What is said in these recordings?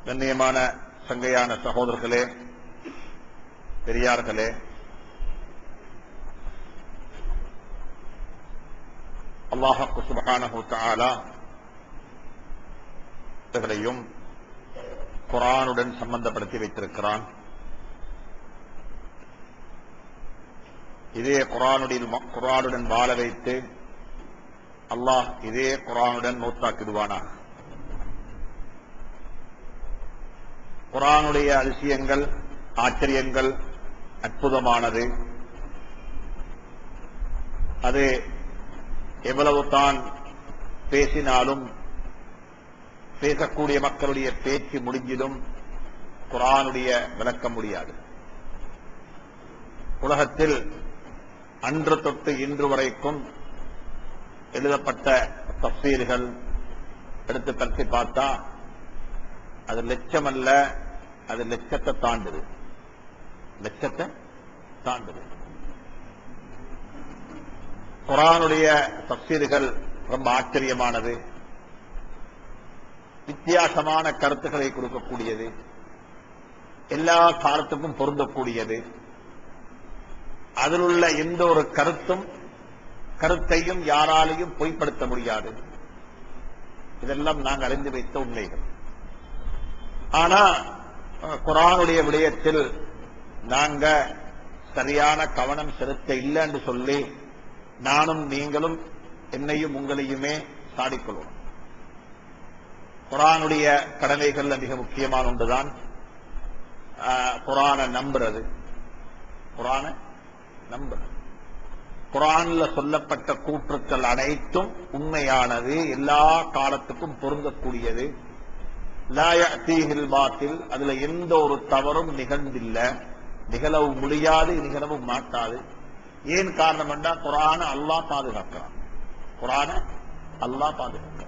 கண்ணியமான சங்கையான சகோதரர்களே, பெரியார்களே, அல்லாஹ் சுப்ஹானஹு வ தஆலா இவர்களையும் குர்ஆனுடன் சம்பந்தப்படுத்தி வைத்திருக்கிறான். இதே குர்ஆனுடன் வாழ வைத்து அல்லாஹ் இதே குர்ஆனுடன் மௌத்தாக்கிடுவானாக. குர்ஆனுடைய அதிசயங்கள், ஆச்சரியங்கள் அற்புதமானது. அது எவ்வளவு தான் பேசினாலும் பேசக்கூடிய மக்களுடைய பேச்சு முடிஞ்சிடும் குர்ஆனுடைய விளக்கம் முடியாது. உலகத்தில் அன்று தொட்டு இன்று வரைக்கும் எழுதப்பட்ட தஃசீர்கள் எடுத்து பற்றி பார்த்தா அது லட்சம் அல்ல, அது லட்சத்தை தாண்டுது. லட்சத்தை தாண்டுது. குர்ஆனுடைய தஃசீர்கள் ரொம்ப ஆச்சரியமானது, வித்தியாசமான கருத்துக்களை கொடுக்கக்கூடியது, எல்லா காலத்துக்கும் பொருந்தக்கூடியது. அதில் உள்ள எந்த ஒரு கருத்தையும் யாராலையும் பொய்ப்படுத்த முடியாது. இதெல்லாம் நாங்கள் அறிந்து வைத்த உண்மைகள். ஆனா குர்ஆனுடைய விடயத்தில் நாங்க சரியான கவனம் செலுத்த இல்லை என்று சொல்லி நானும் நீங்களும் என்னையும் உங்களையுமே சாடிக்கொள்வோம். குர்ஆனுடைய கடமைகள்ல மிக முக்கியமான ஒன்றுதான் குர்ஆனை நம்புறது. குர்ஆனை நம்புறது. குர்ஆன்ல சொல்லப்பட்ட கூற்றுக்கள் அனைத்தும் உண்மையானது, எல்லா காலத்துக்கும் பொருந்தக்கூடியது. லா யஅதீஹில் பாத்தில், அதுல எந்த ஒரு தவறும் நிகழ்ந்தில்லை, நிகழவும் முடியாது, நிகழவும் மாட்டாது. ஏன் காரணம் என்றால் குர்ஆனை அல்லாஹ் பாதுகாக்கிறான். குர்ஆனை அல்லாஹ் பாதுகாக்கிறான்.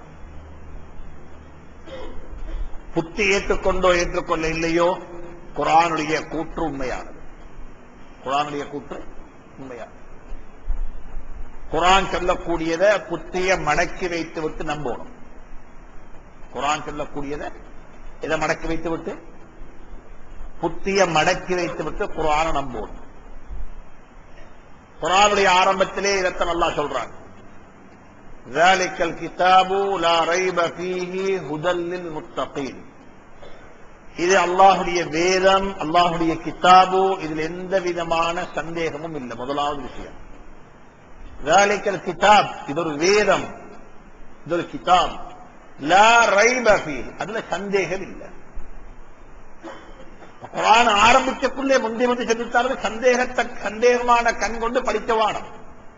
புத்தி ஏற்றுக்கொண்டோ ஏற்றுக்கொள்ள இல்லையோ குர்ஆனுடைய கூற்று உண்மையானது. குர்ஆனுடைய கூற்று உண்மையானது. குர்ஆன் சொல்லக்கூடியதை புத்திய மடக்கி வைத்து விட்டு நம்பணும். குர்ஆன் சொல்லக்கூடியதை இதை மடக்கி வைத்து விட்டு, புத்திய மடக்கி வைத்து விட்டு குர்ஆனை நம்பணும். குர்ஆனுடைய ஆரம்பத்திலே இதைத்தான் அல்லாஹ் சொல்றான். ذَلِكَ الْكِتَابُ لَا رَيْبَ فِيهِ هُدًى لِلْمُتَّقِينَ. இது அல்லாஹ்வுடைய வேதம், அல்லாஹ்வுடைய கிதாபு, இதில் எந்த விதமான சந்தேகமும் இல்லை. முதலாவது விஷயம், ذَلِكَ الْكِتَابُ, இது ஒரு வேதம், இது ஒரு கிதாப். லா ரைப ஃபீஹி, அதுல சந்தேகம் இல்லை. குர்ஆன் ஆரம்பிக்கக்குள்ளே முந்தி சொல்லித்தாலும் சந்தேகமான கண் கொண்டு படிக்கவானம்.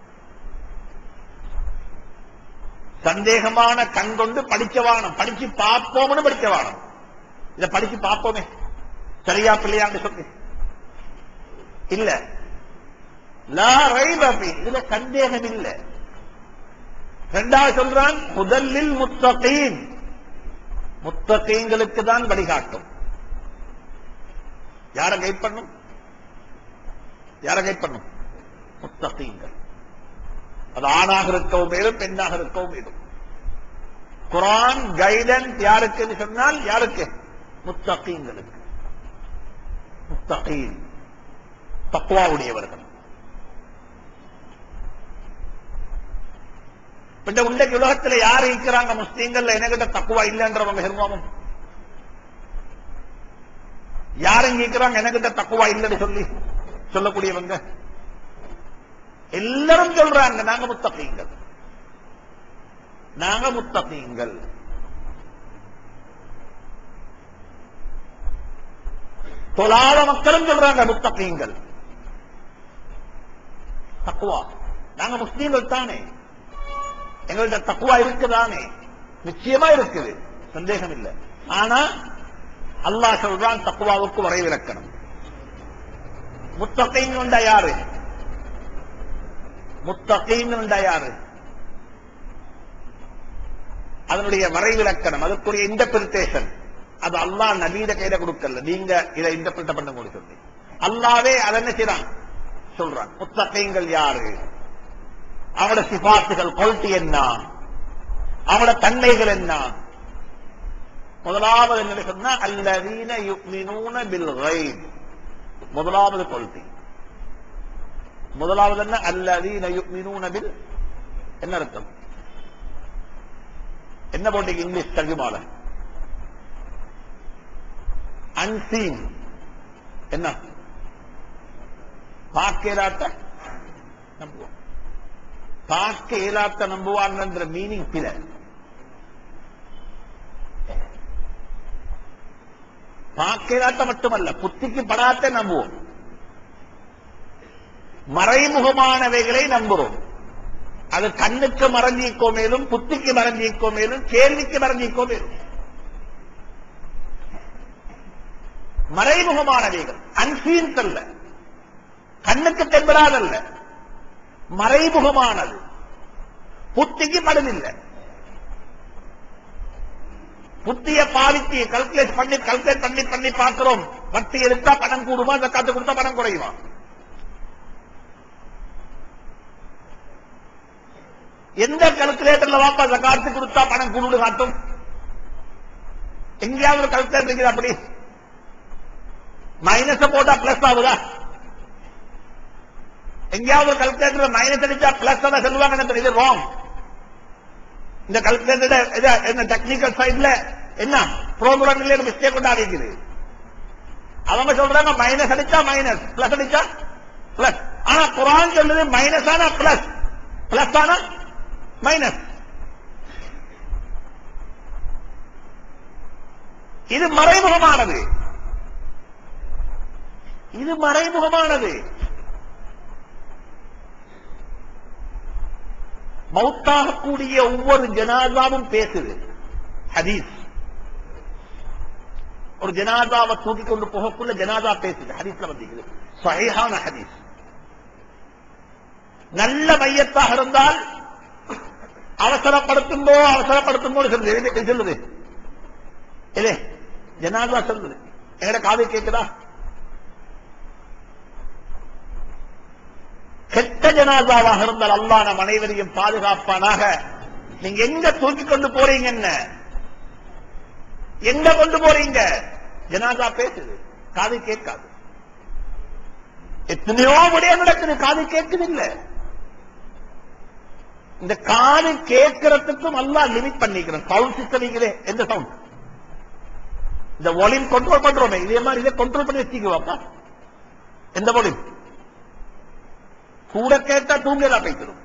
சந்தேகமான கண் கொண்டு படிக்கவானம். படிச்சு பார்ப்போம்னு படிக்கவானம். இதை படிச்சு பார்ப்போமே சரியா பிள்ளையான்னு சொல்லி இல்ல. லா ரைப ஃபீஹி, இதுல சந்தேகம் இல்லை. இரண்டாவது சொல்றான் ஹுதல்லில் முத்தகீன், முத்தகீன்களுக்கு தான் வழிகாட்டும். யாரை கைட் பண்ணும்? யாரை கைட் பண்ணும்? முத்தகீன்கள். அது ஆணாக இருக்கவும் மேலும் பெண்ணாக இருக்கவும் மேலும். குர்ஆன் கைடன்ஸ் யாருக்கு சொன்னால் யாருக்கு? முத்தகீன்களுக்கு. முத்தகீன் தக்வாவுடையவர்கள். இன்றைக்கு உலகத்தில் யார் இருக்கிறாங்க முஸ்லீம்கள் என்கிட்ட தக்குவா இல்லைன்றவங்க? ஹெர்மாமும் யாரும் இருக்கிறாங்க என்கிட்ட தக்குவா இல்லைன்னு சொல்லக்கூடியவங்க எல்லாரும் சொல்றாங்க நாங்க முத்தகீன்கள், நாங்க முத்தகீன்கள். தொழாத மக்களும் சொல்றாங்க முத்தகீன்கள். தக்குவா, நாங்க முஸ்லீம்கள் தானே, எங்கள்கிட்ட தக்குவா இருக்குதானே? நிச்சயமா இருக்குது, சந்தேகம் இல்லை. ஆனா அல்லாஹ் சொல்றான் தக்குவாவுக்கு வரைவிலக்கணம். முத்தகீன் யாரு? முத்தகீன் யாரு? அதனுடைய வரைவிலக்கணம், அதுக்குரிய இன்டர்பிரிட்டேஷன் அது அல்லாஹ் நபீத கையில கொடுக்கல. நீங்க இதை இன்டர்பிரிட் பண்ண முடியும் சொல்லி அல்லாவே அதை என்ன செய்றான் சொல்றான். முத்தகீன்கள் யாரு? அவனோட சிபாத்துகள், குவாலிட்டி என்ன, அவனோட தன்மைகள் என்ன, முதலாவது என்ன சொன்னா அல்லதீன யுமினூன பில் கைப். முதலாவது கொள்கை. முதலாவது என்ன? அல்லதீன யுமினூன பில். என்ன அர்த்தம்? என்ன போட்டீங்க இங்கிலீஷ் தர்ஜுமால? அன்சீன். என்ன? பார்க்க இயலாத்த நம்புவோம். பார்க்க இயலாத்த நம்புவாங்க மீனிங் பிற. பார்க்க இயலாத்த மட்டுமல்ல, புத்திக்கு படாத்த நம்புவோம். மறைமுகமானவைகளை நம்புறோம். அது கண்ணுக்கு மறைஞ்சிக்கோ மேலும், புத்திக்கு மறைஞ்சிக்கோ மேலும், கேள்விக்கு மறைஞ்சிக்கோ மேலும். மறைமுகமானவைகள், அன்சீன்ஸ் அல்ல, கண்ணுக்கு தென்படாதல்ல, மறைமுகமானது, புத்திக்கு படுதில்லை. புத்திய பாவித்து கல்குலேட் பண்ணி பார்க்கிறோம். வட்டி எடுத்தா பணம் கூடுமா, ஜக்காத்து கொடுத்தா பணம் குறையுமா? எந்த கல்குலேட்டர்ல வாப்பா ஜக்காத்து கொடுத்தா பணம் கூடு காட்டும்? எங்கேயாவது ஒரு கல்குலேட்டர் இருக்குது அப்படி? மைனஸ் போட்டா பிளஸ் ஆகுதா? எங்கேயாவது ஒரு கல்குலேட்டர் மைனஸ் அடிச்சா பிளஸ் தான் சொல்லுவாங்க. இது ராங். இந்த கல்குலேட்டர் டெக்னிக்கல் சைட்ல என்ன ப்ரோக்ராம்ல மிஸ்டேக் கொண்டாடிக்குது. அவங்க சொல்றாங்க மைனஸ் அடிச்சா மைனஸ், பிளஸ் அடிச்சா பிளஸ். ஆனா குர்ஆன் சொல்லுது மைனஸ் ஆனா பிளஸ், பிளஸ் ஆனா மைனஸ். இது மறைமுகமானது. இது மறைமுகமானது. மௌத்தாகக்கூடிய ஒவ்வொரு ஜனாதாவும் பேசுது. ஹதீஸ். ஒரு ஜனாதாவை தூக்கி கொண்டு போகக்குள்ள ஜனாதா பேசுது. ஹதீஸ்ல வந்து சஹீஹான ஹதீஸ். நல்ல மையத்தாக இருந்தால் அவசரப்படுத்தும்போ சொல்லுது. இல்லே ஜனாதா சொல்லுது. எங்கட காது கேட்குதா? கெட்ட ஜனாதாவாக இருந்தால் அல்லாஹ் நம் அனைவரையும் பாதுகாப்பானாக. நீங்க எங்க தூக்கி கொண்டு போறீங்க? என்ன எங்க கொண்டு போறீங்க? ஜனாதா பேசுது, காது கேட்காது. எத்தனையோ விடயம் நடக்குது, காது கேட்குது இல்ல. இந்த காது கேட்கறதுக்கும் அல்லாஹ் லிமிட் பண்ணிக்கிறோம். சவுண்ட் சிஸ்டம் இருக்குது. எந்த சவுண்ட்? இந்த வால்யூம் கண்ட்ரோல் பண்றோமே, இதே மாதிரி இதை கண்ட்ரோல் பண்ணி வச்சுக்குவாப்பா. எந்த வால்யூம்? கூட கேட்டா தூங்கலாம் போய்த்திடும்.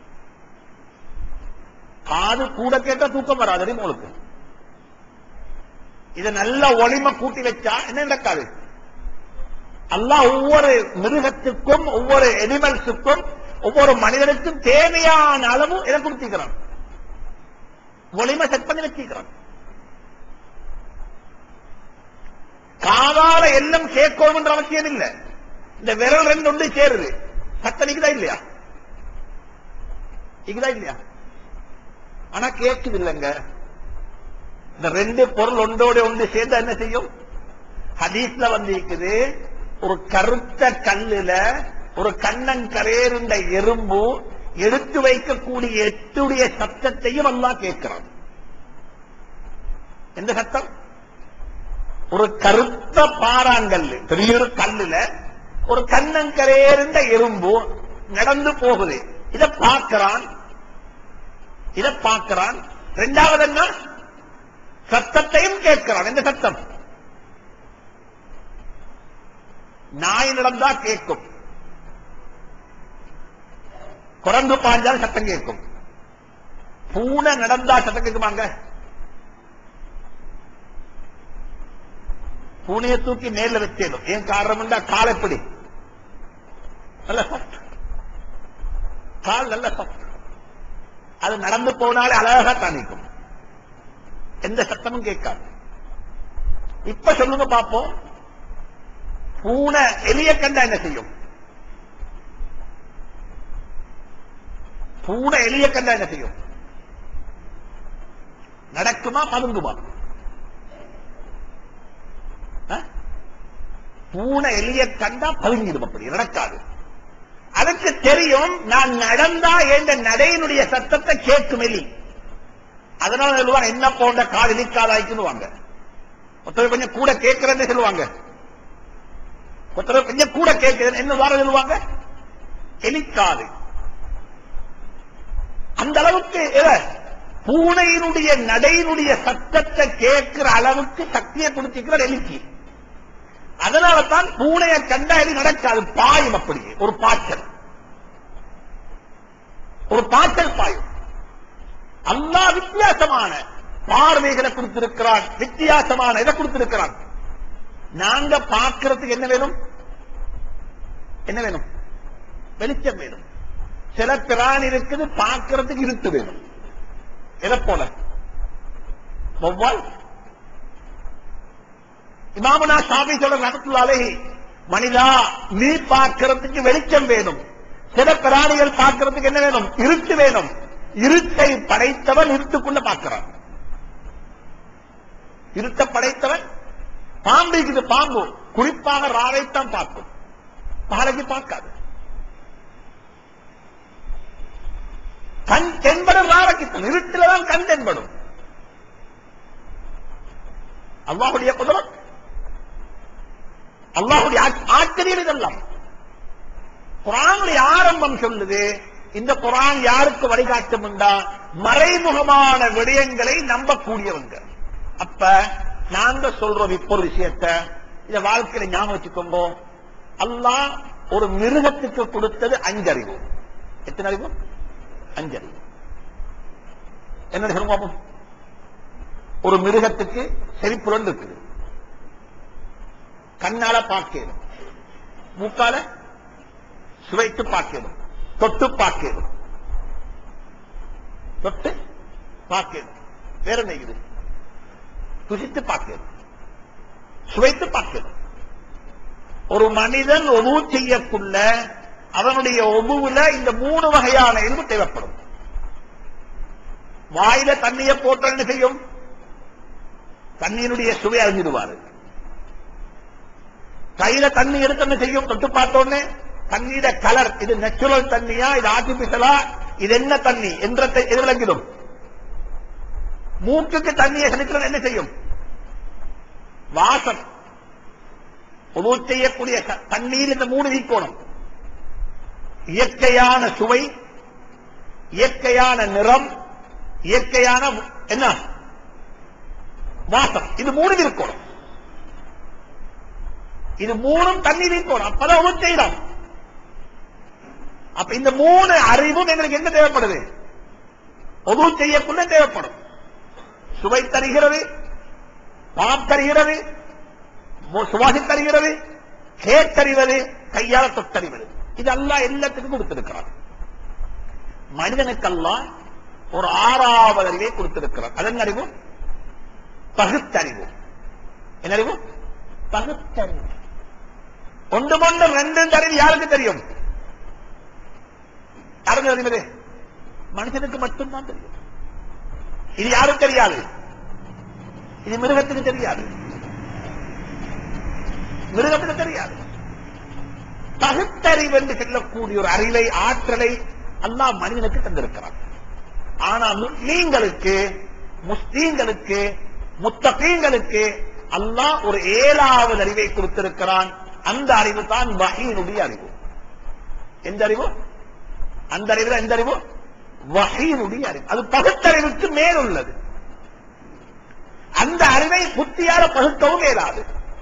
காது கூட கேட்டா தூக்கம் வராது உங்களுக்கு. இதை நல்ல ஒளிமை கூட்டி வச்சா என்ன நடக்காது? அல்லாஹ் ஒவ்வொரு மிருகத்துக்கும், ஒவ்வொரு அனிமல்ஸுக்கும், ஒவ்வொரு மனிதனுக்கும் தேவையான அளவு இதை கொடுத்திருக்கிறான். ஒளிமை செட் பண்ணி வச்சிருக்கிறான். காதால எல்லாம் கேட்கணும் என்ற அவசியம் இல்லை. இந்த விரல் ரெண்டு ஒன்று சேருது, சத்தம் இருக்குதா இல்லையா? இருக்குதா இல்லையா? ஆனா கேட்குது இல்லைங்க. இந்த ரெண்டு பொருள் ஒன்றோட ஒன்று சேர்ந்தா என்ன செய்யும்? ஹதீஸ்ல வந்து இருக்குது, ஒரு கருத்த கல்லுல ஒரு கண்ணங்கரேருண்ட எறும்பு எடுத்து வைக்கக்கூடிய எட்டுடைய சத்தத்தையும் அல்லாஹ் கேட்கிறான். எந்த சத்தம்? ஒரு கருத்த பாறாங்கல்லு, பெரிய ஒரு கல்லுல ஒரு கண்ணங்கரேருண்ட எறும்பு நடந்து போகுது. இதை பார்க்கிறான். இரண்டாவது என்ன? சத்தத்தையும் கேட்கிறான். எந்த சத்தம்? நாய் நடந்தா கேட்கும், குரங்கு பாஞ்சால் சத்தம் கேட்கும். பூனை நடந்தா சத்தம் கேட்குமாங்க? பூனையை தூக்கி மேல வச்சேனும். ஏன் காரணம்? கால் எப்படி நல்ல சத்தம், கால் நல்ல சத்தம். அது நடந்து போனாலே அழகா தானிக்கும், எந்த சத்தமும் கேட்காது. இப்ப சொல்லுங்க பாப்போம், பூனை எலிய கண்டா என்ன செய்யும்? பூனை எலிய கண்டா என்ன செய்யும்? நடக்குமா, பதுங்குமா? பூனை எலிய கண்டா பதுங்கிடும், அப்படி நடக்காது. அதுக்கு தெரியும், நான் நடந்தா என்ற நடையினுடைய சத்தத்தை கேட்கும் எலி. அதனால சொல்லுவாங்க, என்ன போன்ற கால் இழிக்காதாய்க்குன்னு. ஒருத்தர் கொஞ்சம் கூட கேட்கிறேன்னு சொல்லுவாங்க, ஒருத்தர் கொஞ்சம் கூட கேட்கிறேன் என்ன வார சொல்லுவாங்க, எலிக்காது. அந்த அளவுக்கு பூனையினுடைய நடையினுடைய சத்தத்தை கேட்கிற அளவுக்கு சக்தியை கொடுத்திருக்கிறார் எலிக்கு. அதனால தான் பூனையை கண்டா எலி நடக்காது, பாயும். அப்படியே ஒரு பாய்ச்சல், ஒரு பாய்ச்சல் பாயும். அல்லாஹ் வித்தியாசமான பார்வைகளை கொடுத்திருக்கிறான், வித்தியாசமான இதை கொடுத்திருக்கிறான். நாங்க பார்க்கிறதுக்கு என்ன வேணும், என்ன வேணும், வெளிச்சம் வேணும். சில பிராணி இருக்குது பார்க்கிறதுக்கு இருட்டு வேணும். எதை போல வௌவால். இமாமுனா ஷாஃபி சொல்ற ரஹ்மத்துல்லாஹி அலைஹி, மனிதா நீ பார்க்கிறதுக்கு வெளிச்சம் வேணும், சில பிராணிகள் பார்க்கிறதுக்கு என்ன வேணும், இருட்டு வேணும். இருட்டை படைத்தவன் இருட்டுக்குள்ள பார்க்கிறான். இருட்டை படைத்தவன் பாம்பு இருக்குது, பாம்பு குறிப்பாக ராவைத்தான் பார்க்கும், பாலைக்கு பார்க்காது. கண் தென்படும் ராவைக்குத்தான், இருட்டில்தான் கண் தென்படும். அல்லாஹுடைய குதிரத், அல்லாஹுடைய ஆச்சரியம் இதெல்லாம். குர்ஆனுடைய ஆரம்பம் சொல்லுது, இந்த குர்ஆன் யாருக்கு வழிகாட்டும் என்றா மறைமுகமான விடயங்களை நம்பக்கூடியவங்க. அப்ப நாங்க சொல்றோம் இப்போ ஒரு விஷயத்தை இத வாழ்க்கையில ஞாபகம் வச்சுக்கோங்க. அல்லாஹ் ஒரு மிருகத்துக்கு கொடுத்தது 5 அறிவு. எத்தனை அறிவு? 5 அறிவு. என்ன சொல்லுங்க, ஒரு மிருகத்துக்கு செவிப்புலன் இருக்குது, கண்ணால பார்க்கணும், மூக்கால சுவைத்து பார்க்கணும், தொட்டு பார்க்கணும், தொட்டு பார்க்கணும், வேற என்ன இருக்குது, ருசித்து பார்க்கணும், சுவைத்து பார்க்கணும். ஒரு மனிதன் ஒபு செய்யக்குள்ள அவனுடைய ஒபுவுல இந்த 3 வகையான எலும்பு தேவைப்படும். வாயில தண்ணியை போட்ட என்ன செய்யும், தண்ணியினுடைய சுவை அறிஞ்சிடுவாரு. கையில தண்ணி எடுத்து என்ன செய்யும், தொட்டு பார்த்தோன்னே தண்ணீர கலர், இது நேச்சுரல் தண்ணியா, இது ஆர்டிபிஷியலா, இது என்ன தண்ணி என்ற எது விளங்கிடும். மூக்குக்கு தண்ணியை செலுத்துறது என்ன செய்யும், வாசம். உணவு செய்யக்கூடிய தண்ணீர் இந்த 3 நீக்கணும். இயற்கையான சுவை, இயற்கையான நிறம், இயற்கையான என்ன வாசம், இது 3 இருக்கணும். இது 3 தண்ணீர் இருக்கணும், அப்பதான் உணவு செய்யலாம். அப்ப இந்த 3 அறிவும் எங்களுக்கு என்ன தேவைப்படுது, உணவு செய்யக்குள்ள தேவைப்படும். சுவை தருகிறது, பாம் தருகிறது, சுவாசி தருகிறது, கேட்டறிவது, கையால தொட்டறிவது. இது அல்லாஹ் எல்லாத்துக்கும் கொடுத்திருக்கிறார். மனிதனுக்கெல்லாம் ஒரு 6வது அறிவை கொடுத்திருக்கிறார். அதன் அறிவு பகுத்தறிவு. என்ன அறிவு? பகுத்தறிவு. ஒன்று 2 அறிவு யாருக்கு தெரியும்? யாருக்கு அறிவது? மனுஷனுக்கு மட்டும்தான் தெரியும். இது யாரும் தெரியாது, இது மிருகத்துக்கு தெரியாது, மிருகத்துக்கு தெரியாது. பகுத்தறிவு என்று சொல்லக்கூடிய ஒரு அறிவை, ஆற்றலை அல்லாஹ் மனிதனுக்கு தந்திருக்கிறார். ஆனா முஸ்லீம்களுக்கு, முஸ்லீம்களுக்கு, முத்தகீன்களுக்கு அல்லாஹ் ஒரு 7வது அறிவை கொடுத்திருக்கிறான். அந்த அறிவு தான் வஹீனுடைய அறிவு. எந்த அறிவு? அந்த அறிவு எந்த அறிவு? வஹீனுடைய அறிவு. அது பகுத்தறிவுக்கு மேல் உள்ளது. அந்த அறிவை புத்தியால பகுக்கவும் இயலாது,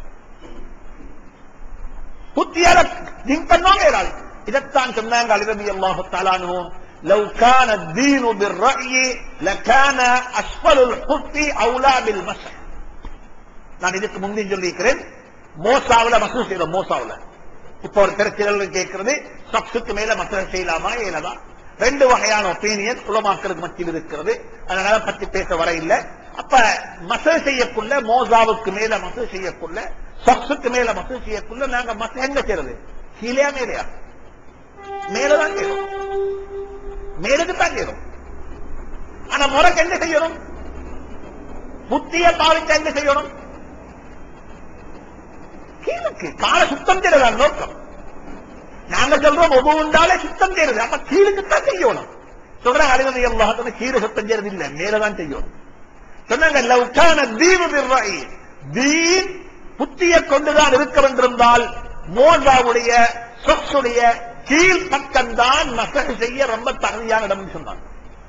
புத்தியால திங்க் பண்ணவும் இயலாது. இதைத்தான் சொன்னாங்க அலி ரலியல்லாஹு தஆலா அன்ஹு, லவ் கான الدين بالرأي لكان اسفل الخف اولى بالمسح. நான் இதுக்கு முன்னே சொல்லியிருக்கிறேன், மோசாவுல மசூல் செய்யறோம். மோசாவுல இப்ப ஒரு பிரச்சனை கேட்கிறது, சப்சுக்கு மேல மசூல் செய்யலாமா ஏனதா? 2 வகையான ஒப்பீனியன் உலமாக்களுக்கு மத்தியில் இருக்கிறது. அதனால பத்தி பேச வர இல்லை. அப்ப மசூல் செய்யக்குள்ள, மோசாவுக்கு மேல மசூல் செய்யக்குள்ள, சப்சுக்கு மேல மசூல் செய்யக்குள்ள நாங்க மசூல் எங்க செய்யறது? கீழே மேலையா? மேலதான் செய்யணும், மேலுக்கு தான் செய்யணும். ஆனா முறைக்கு என்ன செய்யணும்? புத்திய பாவிச்சா என்ன செய்யணும்? கீழுக்கு. கால சுத்தம் செய்யறதான் நோக்கம். நாங்க சொல்றோம் ஒவ்வொரு உண்டாலே சுத்தம் செய்யறது, அப்ப கீழுக்குத்தான் செய்யணும். சொல்றாங்க அலி ரலியல்லாஹு தஆலா கீழே சுத்தம் செய்யறது இல்ல, மேலதான் செய்யணும். சொன்னாங்க லவ் கான தீனு பிர்ரஅய், தீன் புத்தியை கொண்டுதான் இருக்க வேண்டியிருந்தால் மோசாவுடைய சொற்சுடைய கீழ் பக்கம்தான் மசகு செய்ய ரொம்ப தகுதியான இடம் சொன்னாங்க.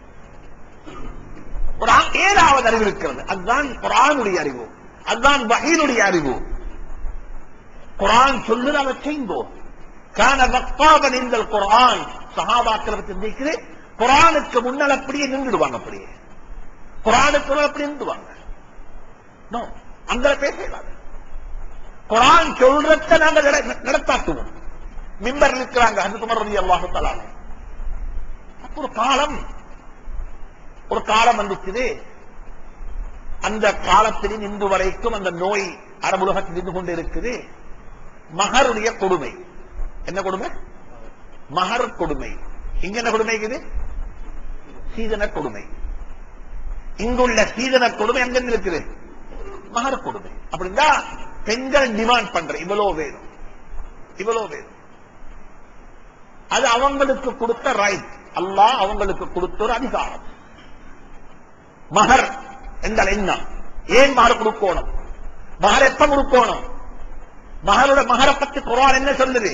ஒரு 7வது அறிவு இருக்கிறது. அதுதான் குர்ஆனுடைய அறிவு, அதுதான் வஹீனுடைய அறிவு. குர்ஆன் சொல்லுது, அதை செய்யுங்கோ. கான வக்ஃபாபன் இந்தல் குர்ஆன். சஹாபாக்களை பத்தி நினைக்கிறேன், குர்ஆனுக்கு முன்னால் அப்படியே நின்றுடுவாங்க. அப்படியே குர்ஆனுக்கு அப்படியே நின்றுவாங்க. அந்த பேசலாது. குர்ஆன் சொல்றத நாங்க நடத்தாட்டுவோம். மிம்பர் இருக்கிறாங்க ஹஜ்ரத் உமர் ரலியல்லாஹு தஆலா. ஒரு காலம் வந்துச்சு. அந்த காலத்தில் இன்று வரைக்கும் அந்த நோய் அரபுலகத்தில் இருந்து கொண்டு இருக்குது. மகருடைய கொடுமை. என்ன கொடுமை? மகர் கொடுமை. இங்க என்ன கொடுமை இருக்குது? சீதன கொடுமை. இங்குள்ள சீதன கொடுமை எங்க இருக்குது? மகர் கொடுமை. அப்படின்னா பெண்கள் டிமாண்ட் பண்ற இவ்வளவு வேணும், இவ்வளவு வேணும். அது அவங்களுக்கு கொடுத்த ரைட். அல்லாஹ் அவங்களுக்கு கொடுத்த ஒரு அதிகாரம். மகர் என்றால் என்ன? ஏன் மகர் கொடுக்கணும்? மகர் எப்ப கொடுக்கணும்? மகரோட மகரை பத்தி குர்ஆன் என்ன சொல்லுது?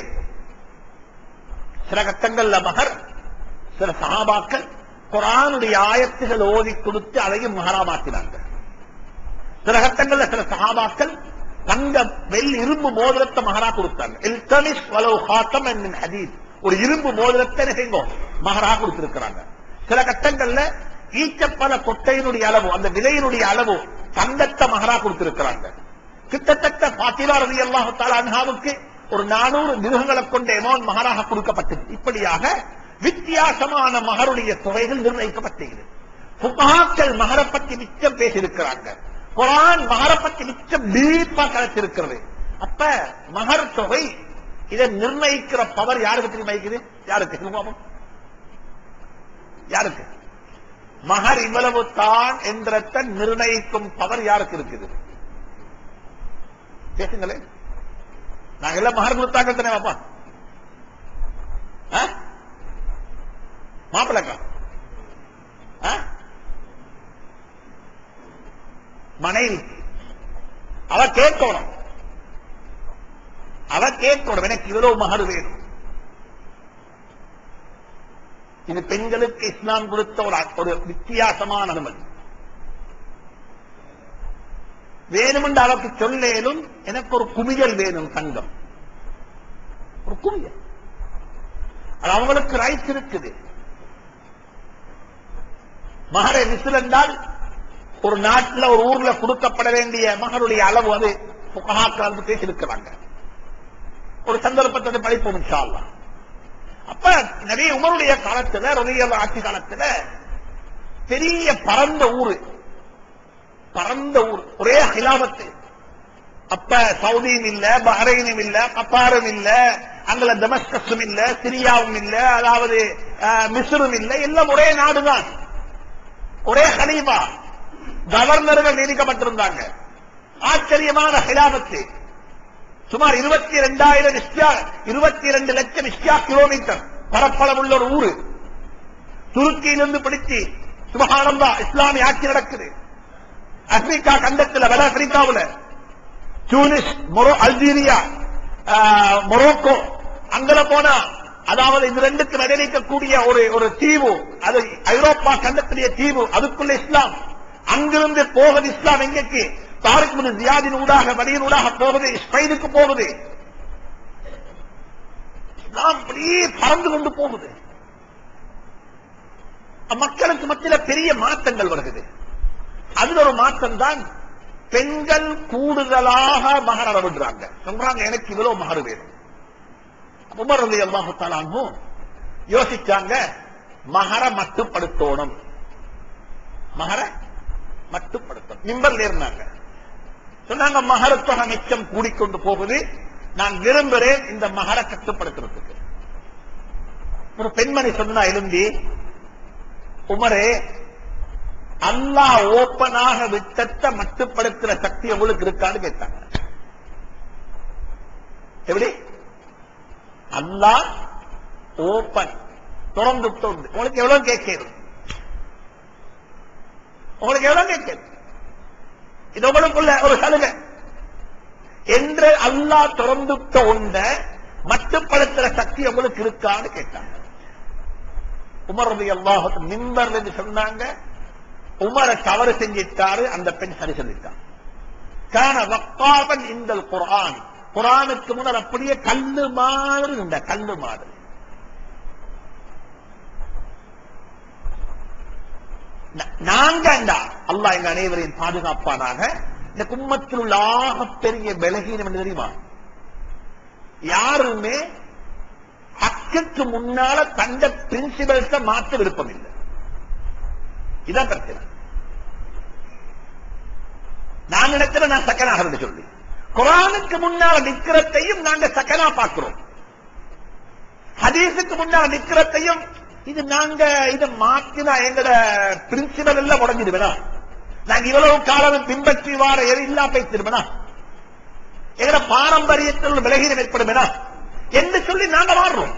சில கட்டங்கள்ல மகர், சில சஹாபாக்கள் குர்ஆனுடைய ஆயத்துகள் ஓதி கொடுத்து அதையும் மகரா மாற்றினாங்க. சில கட்டங்கள்ல சில சஹாபாக்கள் தங்க வெள்ளி இரும்பு மோதிரத்தை மகரா கொடுத்தாங்க. இல்தமிஸ் வலவ் ஹாத்தமன் மின் ஹதீத். ஒரு இரும்பு மோதிரத்தை மகரா கொடுத்திருக்கிறாங்க. சில கட்டங்கள்ல ஈச்சப்பல கொட்டையினுடைய அளவு, அந்த விலையினுடைய அளவு தங்கத்தை மகரா கொடுத்திருக்கிறாங்க. கிட்டத்தட்ட ஃபாத்திமா ரலியல்லாஹு தஆலா அன்ஹாவுக்கு ஒரு 400 மிருகங்களை கொண்ட எமௌண்ட் மகராக கொடுக்கப்பட்டது. இப்படியாக வித்தியாசமான மகருடைய தொகைகள் நிர்ணயிக்கப்பட்டது. ஃபுகஹாக்கள் மகரை பற்றி மிச்சம் பேசியிருக்கிறாங்க. குர்ஆன் மகரை பற்றி மிச்சம் டீப்பா கலைச்சிருக்கிறது. அப்ப மகர் தொகை இதை நிர்ணயிக்கிற பவர் யாருக்கு தெரியுமா இருக்குது? யாருக்கு? யாருக்கு? மகர் இவ்வளவு தான் என்ற நிர்ணயிக்கும் பவர் யாருக்கு இருக்குது? பேசுங்களே. நாங்க எல்லாம் மகர் கொடுத்தாங்க தானே பாப்பா. மாப்பிளக்கா மனைவி அவ கேட்கணும், அவ கேட்கணும் எனக்கு இவ்வளவு மகர் வேணும். இது பெண்களுக்கு இஸ்லாம் கொடுத்த ஒரு வித்தியாசமான அனுமதி. வேணுமென்று அவருக்கு சொல்லேலும் எனக்கு ஒரு குமிழல் வேணும், தங்கம், ஒரு குமிழல். அது அவங்களுக்கு ரைட்ஸ் இருக்குது. மகரை விசில் என்றால் ஒரு நாட்டில் ஒரு ஊர்ல கொடுக்கப்பட வேண்டிய மகருடைய அளவு அது ஃபுகஹாக்கள் வந்து பேசியிருக்கிறாங்க. ஒரு சந்தர்ப்பத்தை படிப்போம் இன்ஷா அல்லாஹ். அப்ப நபி உமருடைய காலத்துல, ரலியல்லாஹு ஆட்சி காலத்துல பெரிய பரந்த ஊரு, ஒரே ஹிலாபத்து. அப்ப சவுதியும் இல்ல, பஹ்ரைனும் இல்ல, கத்தாரும் இல்ல, அங்குல தமஸ்கஸும் இல்ல, சிரியாவும் இல்ல, அதாவது மிஸ்ரும் இல்ல, எல்லாம் ஒரே நாடுதான், ஒரே ஹலீஃபா, கவர்னர்கள் நியமிக்கப்பட்டிருந்தாங்க. ஆச்சரியமான ஹிலாபத்து. சுமார் 22 லட்சம் இஸ்யா கிலோமீட்டர் பரப்பளவுள்ள ஒரு ஊரு. துருக்கியிலிருந்து பிடிச்சு சுப்ஹானல்லாஹ் இஸ்லாமிய ஆட்சி நடக்குது. ஆப்பிரிக்கா கண்டத்தில், வட ஆப்பிரிக்காவில் டூனிஸ், அல்ஜீரியா, மொரோக்கோ, அங்கல போனா அதாவது இந்த ரெண்டுக்கு நடைநிற்கக்கூடிய ஒரு தீவு, அது ஐரோப்பா கண்டத்திலேயே தீவு, அதுக்குள்ள இஸ்லாம். அங்கிருந்து போகுது இஸ்லாம் எங்கேக்கு? தாரிக் பின் ஜியாதின் ஊடாக, வடியின் ஊடாக போகுது, ஸ்பெயினுக்கு போகுது. இஸ்லாம் அப்படியே பறந்து கொண்டு போகுது. மக்களுக்கு மத்தியில் பெரிய மாற்றங்கள் வருகிறது. அதுல ஒரு மாற்றம் தான் பெண்கள் கூடுதலாக மகர் அளவிடுறாங்க. சொல்றாங்க எனக்கு இவ்வளவு மகர் வேணும். உமர் ரலியல்லாஹு தஆலா அன்ஹு யோசிச்சாங்க, மகர மட்டுப்படுத்தணும், மகர மட்டுப்படுத்தணும். மிம்பர்ல இருந்தாங்க, சொன்னாங்க மகர தொகை மிச்சம் கூடிக்கொண்டு போகுது, நான் விரும்புகிறேன் இந்த மகர கட்டுப்படுத்துறதுக்கு. ஒரு பெண்மணி சொன்னா எழுந்தி, உமரே அல்லாஹ் ஓப்பனாக விட்டத்தை மட்டுப்படுத்துற சக்தி உங்களுக்கு இருக்கான்னு கேட்டாங்க. எப்படி? அல்லாஹ் ஓப்பன், திறந்து உங்களுக்கு எவ்வளவு கேட்கிறது? உங்களுக்கு எவ்வளவு கேட்கிறது? இது உங்களுக்குள்ள ஒரு சலுகை. என்று அல்லாஹ் திறந்துட்ட உண்ட மட்டுப்படுத்துற சக்தி உங்களுக்கு இருக்கான்னு கேட்டாங்க. உமர் ரலியல்லாஹு அன்ஹு மிம்பர்ல இருந்து சொன்னாங்க, உமரை தவறு செஞ்சிட்டாரு, அந்த பெண் சரி சொல்லிட்டான். கான வக்காபன் இந்தல் குர்ஆன், குர்ஆனுக்கு முன்னர் அப்படியே கல்லு மாதிரி இருந்த, கல்லு மாதிரி. நாங்க அல்லாஹ் எங்க அனைவரையும் பாதுகாப்பானாக. இந்த கும்மத்தில் உள்ள பெரிய பலகீனம் என்ன தெரியுமா? யாருமே ஹக்குக்கு முன்னால தந்த பிரின்சிபல்ஸ மாற்ற விருப்பம் இல்லை. இதான் பிரச்சனை. நான் நினைக்கிறேன் நான் சக்கனாக சொல்லி குர்ஆனுக்கு முன்னால நிக்கிறதையும் நாங்க சக்கனா பார்க்கிறோம். ஹதீஸுக்கு முன்னால நிக்கிறதையும் இது நாங்க இதை மாற்றினா எங்கட பிரின்சிபல் எல்லாம் உடஞ்சிடுவேனா, நாங்க இவ்வளவு காலம் பின்பற்றி வார எது இல்லா பேசிடுவேனா, எங்கட பாரம்பரியத்தில் விலகீனம் ஏற்படுமேனா என்று சொல்லி நாங்க மாறுறோம்.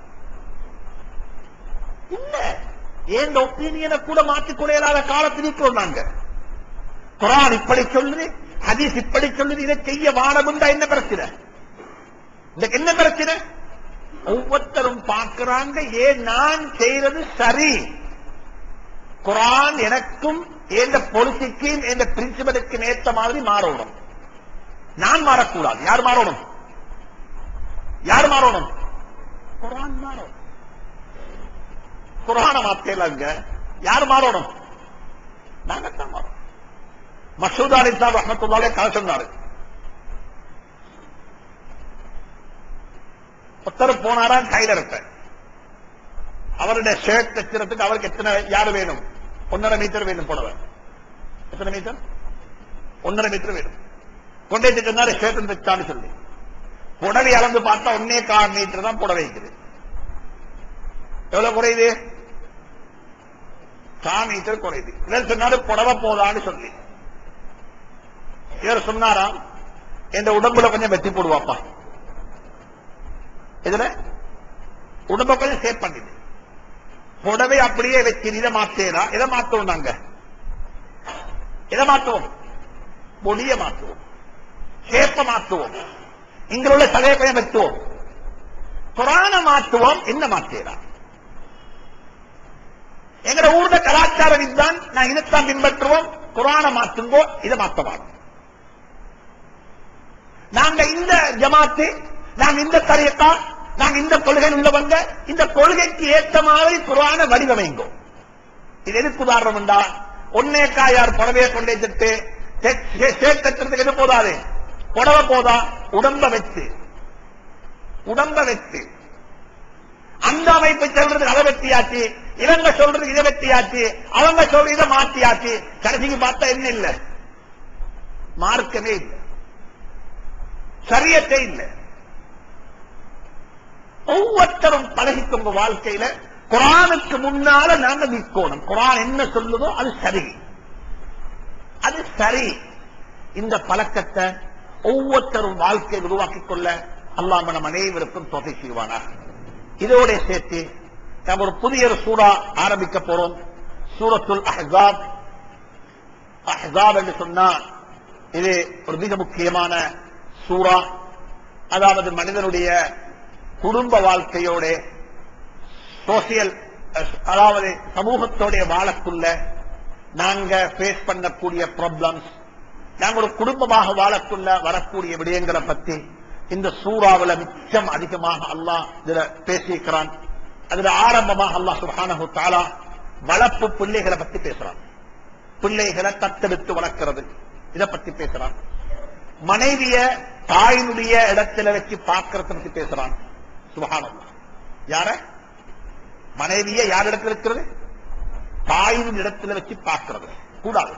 இல்ல, எந்த ஒப்பீனியனை கூட மாற்றிக்கொள்ள இயலாத காலத்தில் இருக்கிறோம் நாங்க. குர்ஆன் இப்படி சொல்லுது, ஹதீஸ் இப்படி சொல்லுது, இதை செய்ய வாழமுண்டா என்ன பிரச்சனை? என்ன பிரச்சனை? ஒவ்வொருத்தரும் பார்க்கிறாங்க, ஏன் நான் செய்யறது சரி, குர்ஆன் எனக்கும் எந்த பொலிசிக்கும் எந்த பிரின்சிபலுக்கு ஏற்ற மாதிரி மாறணும். நான் மாறக்கூடாது. யார் மாறணும்? யார் மாறணும்? குர்ஆன் மாறணும். குர்ஆனை மாத்தலாங்க. யார் மாறணும்? நாங்கத்தான் மாறணும். மசூத் அலி சாஹிப் ரஹ்மத்துல்லாஹி அலைஹி கதை சொன்னாரு. ஒருத்தர் போனாரா டைலர்ட்ட, அவருடைய ஷர்ட் தைக்கிறதுக்கு அவருக்கு எத்தனை யாரு வேணும்? 1.5 மீட்டர் வேணும் புடவை. எத்தனை மீட்டர்? 1.5 மீட்டர் வேணும். கொண்டே சொன்னாரு ஷர்ட் தைச்சான்னு சொல்லி. புடவை அளந்து பார்த்தா 1.25 மீட்டர் தான் புடவை இருக்குது. எவ்வளவு குறையுது? 4 மீட்டர் குறையுது. இவர் சொன்னாரு புடவை போதான்னு சொல்லி. இவர் சொன்னாராம், இந்த உடம்புல கொஞ்சம் வெட்டி போடுவாப்பா. இதுல உடம்ப கொஞ்சம் சேவ் பண்ணிடு. புடவை அப்படியே வச்சு இதை மாத்தேனா? எதை மாத்துவோம் நாங்க? எதை மாத்துவோம்? பொடிய மாத்துவோம், சேப்ப மாத்துவோம், இங்க உள்ள தலையை கொஞ்சம் வெட்டுவோம். குர்ஆனை மாத்துவோம், என்ன மாத்தேனா? எங்க ஊர்ல கலாச்சாரம் இதுதான், நான் இதைத்தான் பின்பற்றுவோம். குர்ஆனை மாத்துங்கோ, இதை மாத்தவாங்க. நாங்க இந்த ஜமாத்து, நாங்க இந்த தரீகா, நாங்க இந்த கொள்கை உள்ளவங்க, இந்த கொள்கைக்கு ஏற்ற மாதிரி குர்ஆனை வடிவமைங்கோ. இது எதுக்கு உதாரணம் உண்டா? 1.25 புடவையை கொண்டே திட்டு சேர்த்துறதுக்கு எது போதாது? புடவை போதா? உடம்ப வச்சு, உடம்ப வச்சு அந்த அமைப்பை சொல்றது அதை வெட்டியாச்சு, இவங்க சொல்றது இதை வெட்டியாச்சு, அவங்க சொல்றது இதை மாற்றியாச்சு. கடைசிக்கு பார்த்தா என்ன இல்ல? மார்க்கமே இல்லை, சரியத்தே இல்லை. ஒவ்வொருத்தரும் பழகிக்கொங்க வாழ்க்கையில. குர்ஆனுக்கு முன்னால நாங்க நிற்கணும். குர்ஆன் என்ன சொல்லுதோ அது சரி, அது சரி. இந்த பழக்கத்தை ஒவ்வொருத்தரும் வாழ்க்கையை உருவாக்கிக் கொள்ள அல்லாஹ் நம் அனைவருக்கும் தௌஃபீக் செய்வானாக. இதோட சேர்த்து நாம் ஒரு புதிய சூரா ஆரம்பிக்க போறோம். சூரத்துல் அஹ்ஸாப். அஹ்ஸாப் என்று சொன்னா இது ஒரு மிக முக்கியமான சூரா. அதாவது மனிதனுடைய குடும்ப வாழ்க்கையோட, சோசியல், அதாவது சமூகத்தோட வாழக்குள்ள நாங்க பேஸ் பண்ணக்கூடிய ப்ராப்ளம்ஸ், நாங்க ஒரு குடும்பமாக வாழக்குள்ள வரக்கூடிய விடயங்களை பத்தி இந்த சூறாவில் மிச்சம் அதிகமாக அல்லாஹ் இதுல பேசியிருக்கிறான். அதுல ஆரம்பமாக அல்லாஹ் சுப்ஹானஹு தஆலா வளர்ப்பு பிள்ளைகளை பத்தி பேசுறான். பிள்ளைகளை தத்தெடுத்து வளர்க்கிறது, இதை பத்தி பேசுறான். மனைவிய தாயினுடைய இடத்துல வச்சு பார்க்கறத பத்தி பேசுறான். சுப்ஹானல்லாஹ். யார? மனைவிய யார் இடத்துல இருக்கிறது? தாயின் இடத்துல வச்சு பார்க்கிறது கூடாது.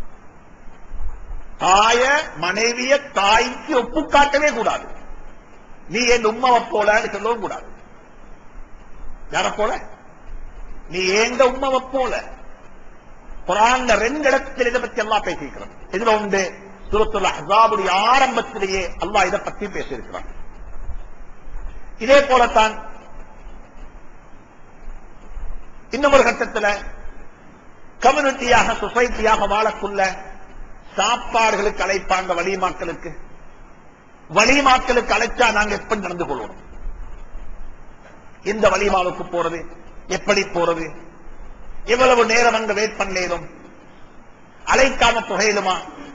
தாய மனைவிய தாய்க்கு ஒப்பு காட்டவே கூடாது. நீ என் உம்மாவை போலன்னு சொல்லவும் கூடாது. யார போல? நீ எங்க உம்மாவை போல. குர்ஆன்ல 2 இடத்தில் இதை பத்தி அல்லாஹ் பேசியிருக்கிறான். இதுல உண்டு சூரத்துல் அஹ்ஸாபுடைய ஆரம்பத்திலேயே அல்லாஹ் இதை பத்தி பேசியிருக்கிறான். இதே போலத்தான் இன்னொரு கட்டத்தில் கம்யூனிட்டியாக, சொசைட்டியாக வாழக்குள்ள சாப்பாடுகளுக்கு அழைப்பாங்க, வலிமாக்களுக்கு. வலிமாக்களுக்கு அழைச்சா நாங்க எப்படி நடந்து கொள்வோம்? எந்த வலிமாவுக்கு போறது, எப்படி போறது, எவ்வளவு நேரம் அங்க வெயிட் பண்ணேனும், அழைக்காம புகையிலுமா?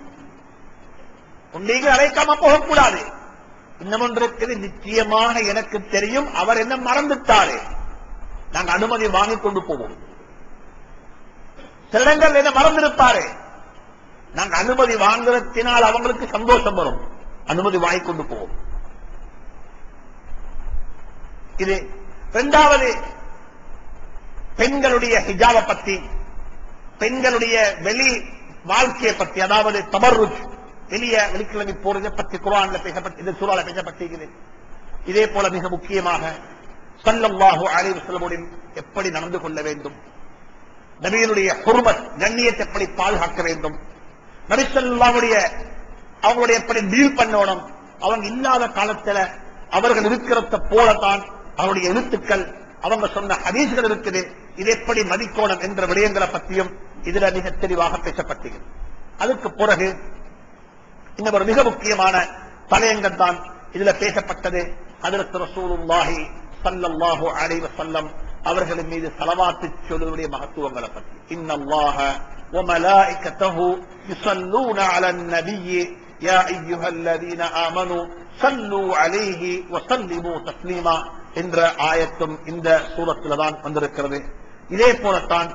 நீங்க அழைக்காம போகக்கூடாது. இன்னமொன்று இருக்குது, நிச்சயமாக எனக்கு தெரியும் அவர் என்ன மறந்துட்டாரு, நாங்க அனுமதி வாங்கிக் கொண்டு போவோம். சில இடங்கள் என்ன மறந்திருப்பாரு, நாங்க அனுமதி வாங்குறதினால் அவங்களுக்கு சந்தோஷம் வரும், அனுமதி வாங்கிக் கொண்டு போவோம். இது இரண்டாவது. பெண்களுடைய ஹிஜாபை பத்தி, பெண்களுடைய வெளி வாழ்க்கையை பத்தி, அதாவது தபர்ருஜ், வெளிக்கிழமை போறதை பத்தி குர்ஆன்ல பேசப்பட்டு, இந்த சூறால பேசப்பட்டிருக்கிறது. இதே போல மிக முக்கியமாக ஸல்லல்லாஹு அலைஹி வஸல்லம் எப்படி நடந்து கொள்ள வேண்டும், நபியினுடைய ஹுர்மத் கண்ணியத்தை எப்படி பாதுகாக்க வேண்டும், நபி ஸல்லல்லாஹு அவங்களுடைய எப்படி டீல் பண்ணணும், அவங்க இல்லாத காலத்துல அவர்கள் இருக்கிறத போலதான் அவருடைய எழுத்துக்கள், அவங்க சொன்ன ஹதீஸ்கள் இருக்குது, இது எப்படி மதிக்கோணம் என்ற விடயங்களை பற்றியும் இதுல மிக தெளிவாக பேசப்பட்டது. அதுக்கு பிறகு இன்னொரு மிக முக்கியமான தலையங்கம் தான் இதுல பேசப்பட்டது. ஹஜ்ரத் ரசூலுல்லாஹி ஸல்லல்லாஹு அலைஹி வஸல்லம் அவர்களின் மீது ஸலவாத்து சொல்லுவதுடைய மகத்துவங்களை பற்றி. இன்னல்லாஹ வ மலாயிகத்தஹு யுஸல்லூன அலன் நபிய்யி யா அய்யுஹல்லதீன ஆமனூ ஸல்லூ அலைஹி வ ஸல்லிமூ தஸ்லீமா என்ற ஆயத்தும் இந்த சூரத்தில் தான் வந்திருக்கிறது. இதே போலத்தான்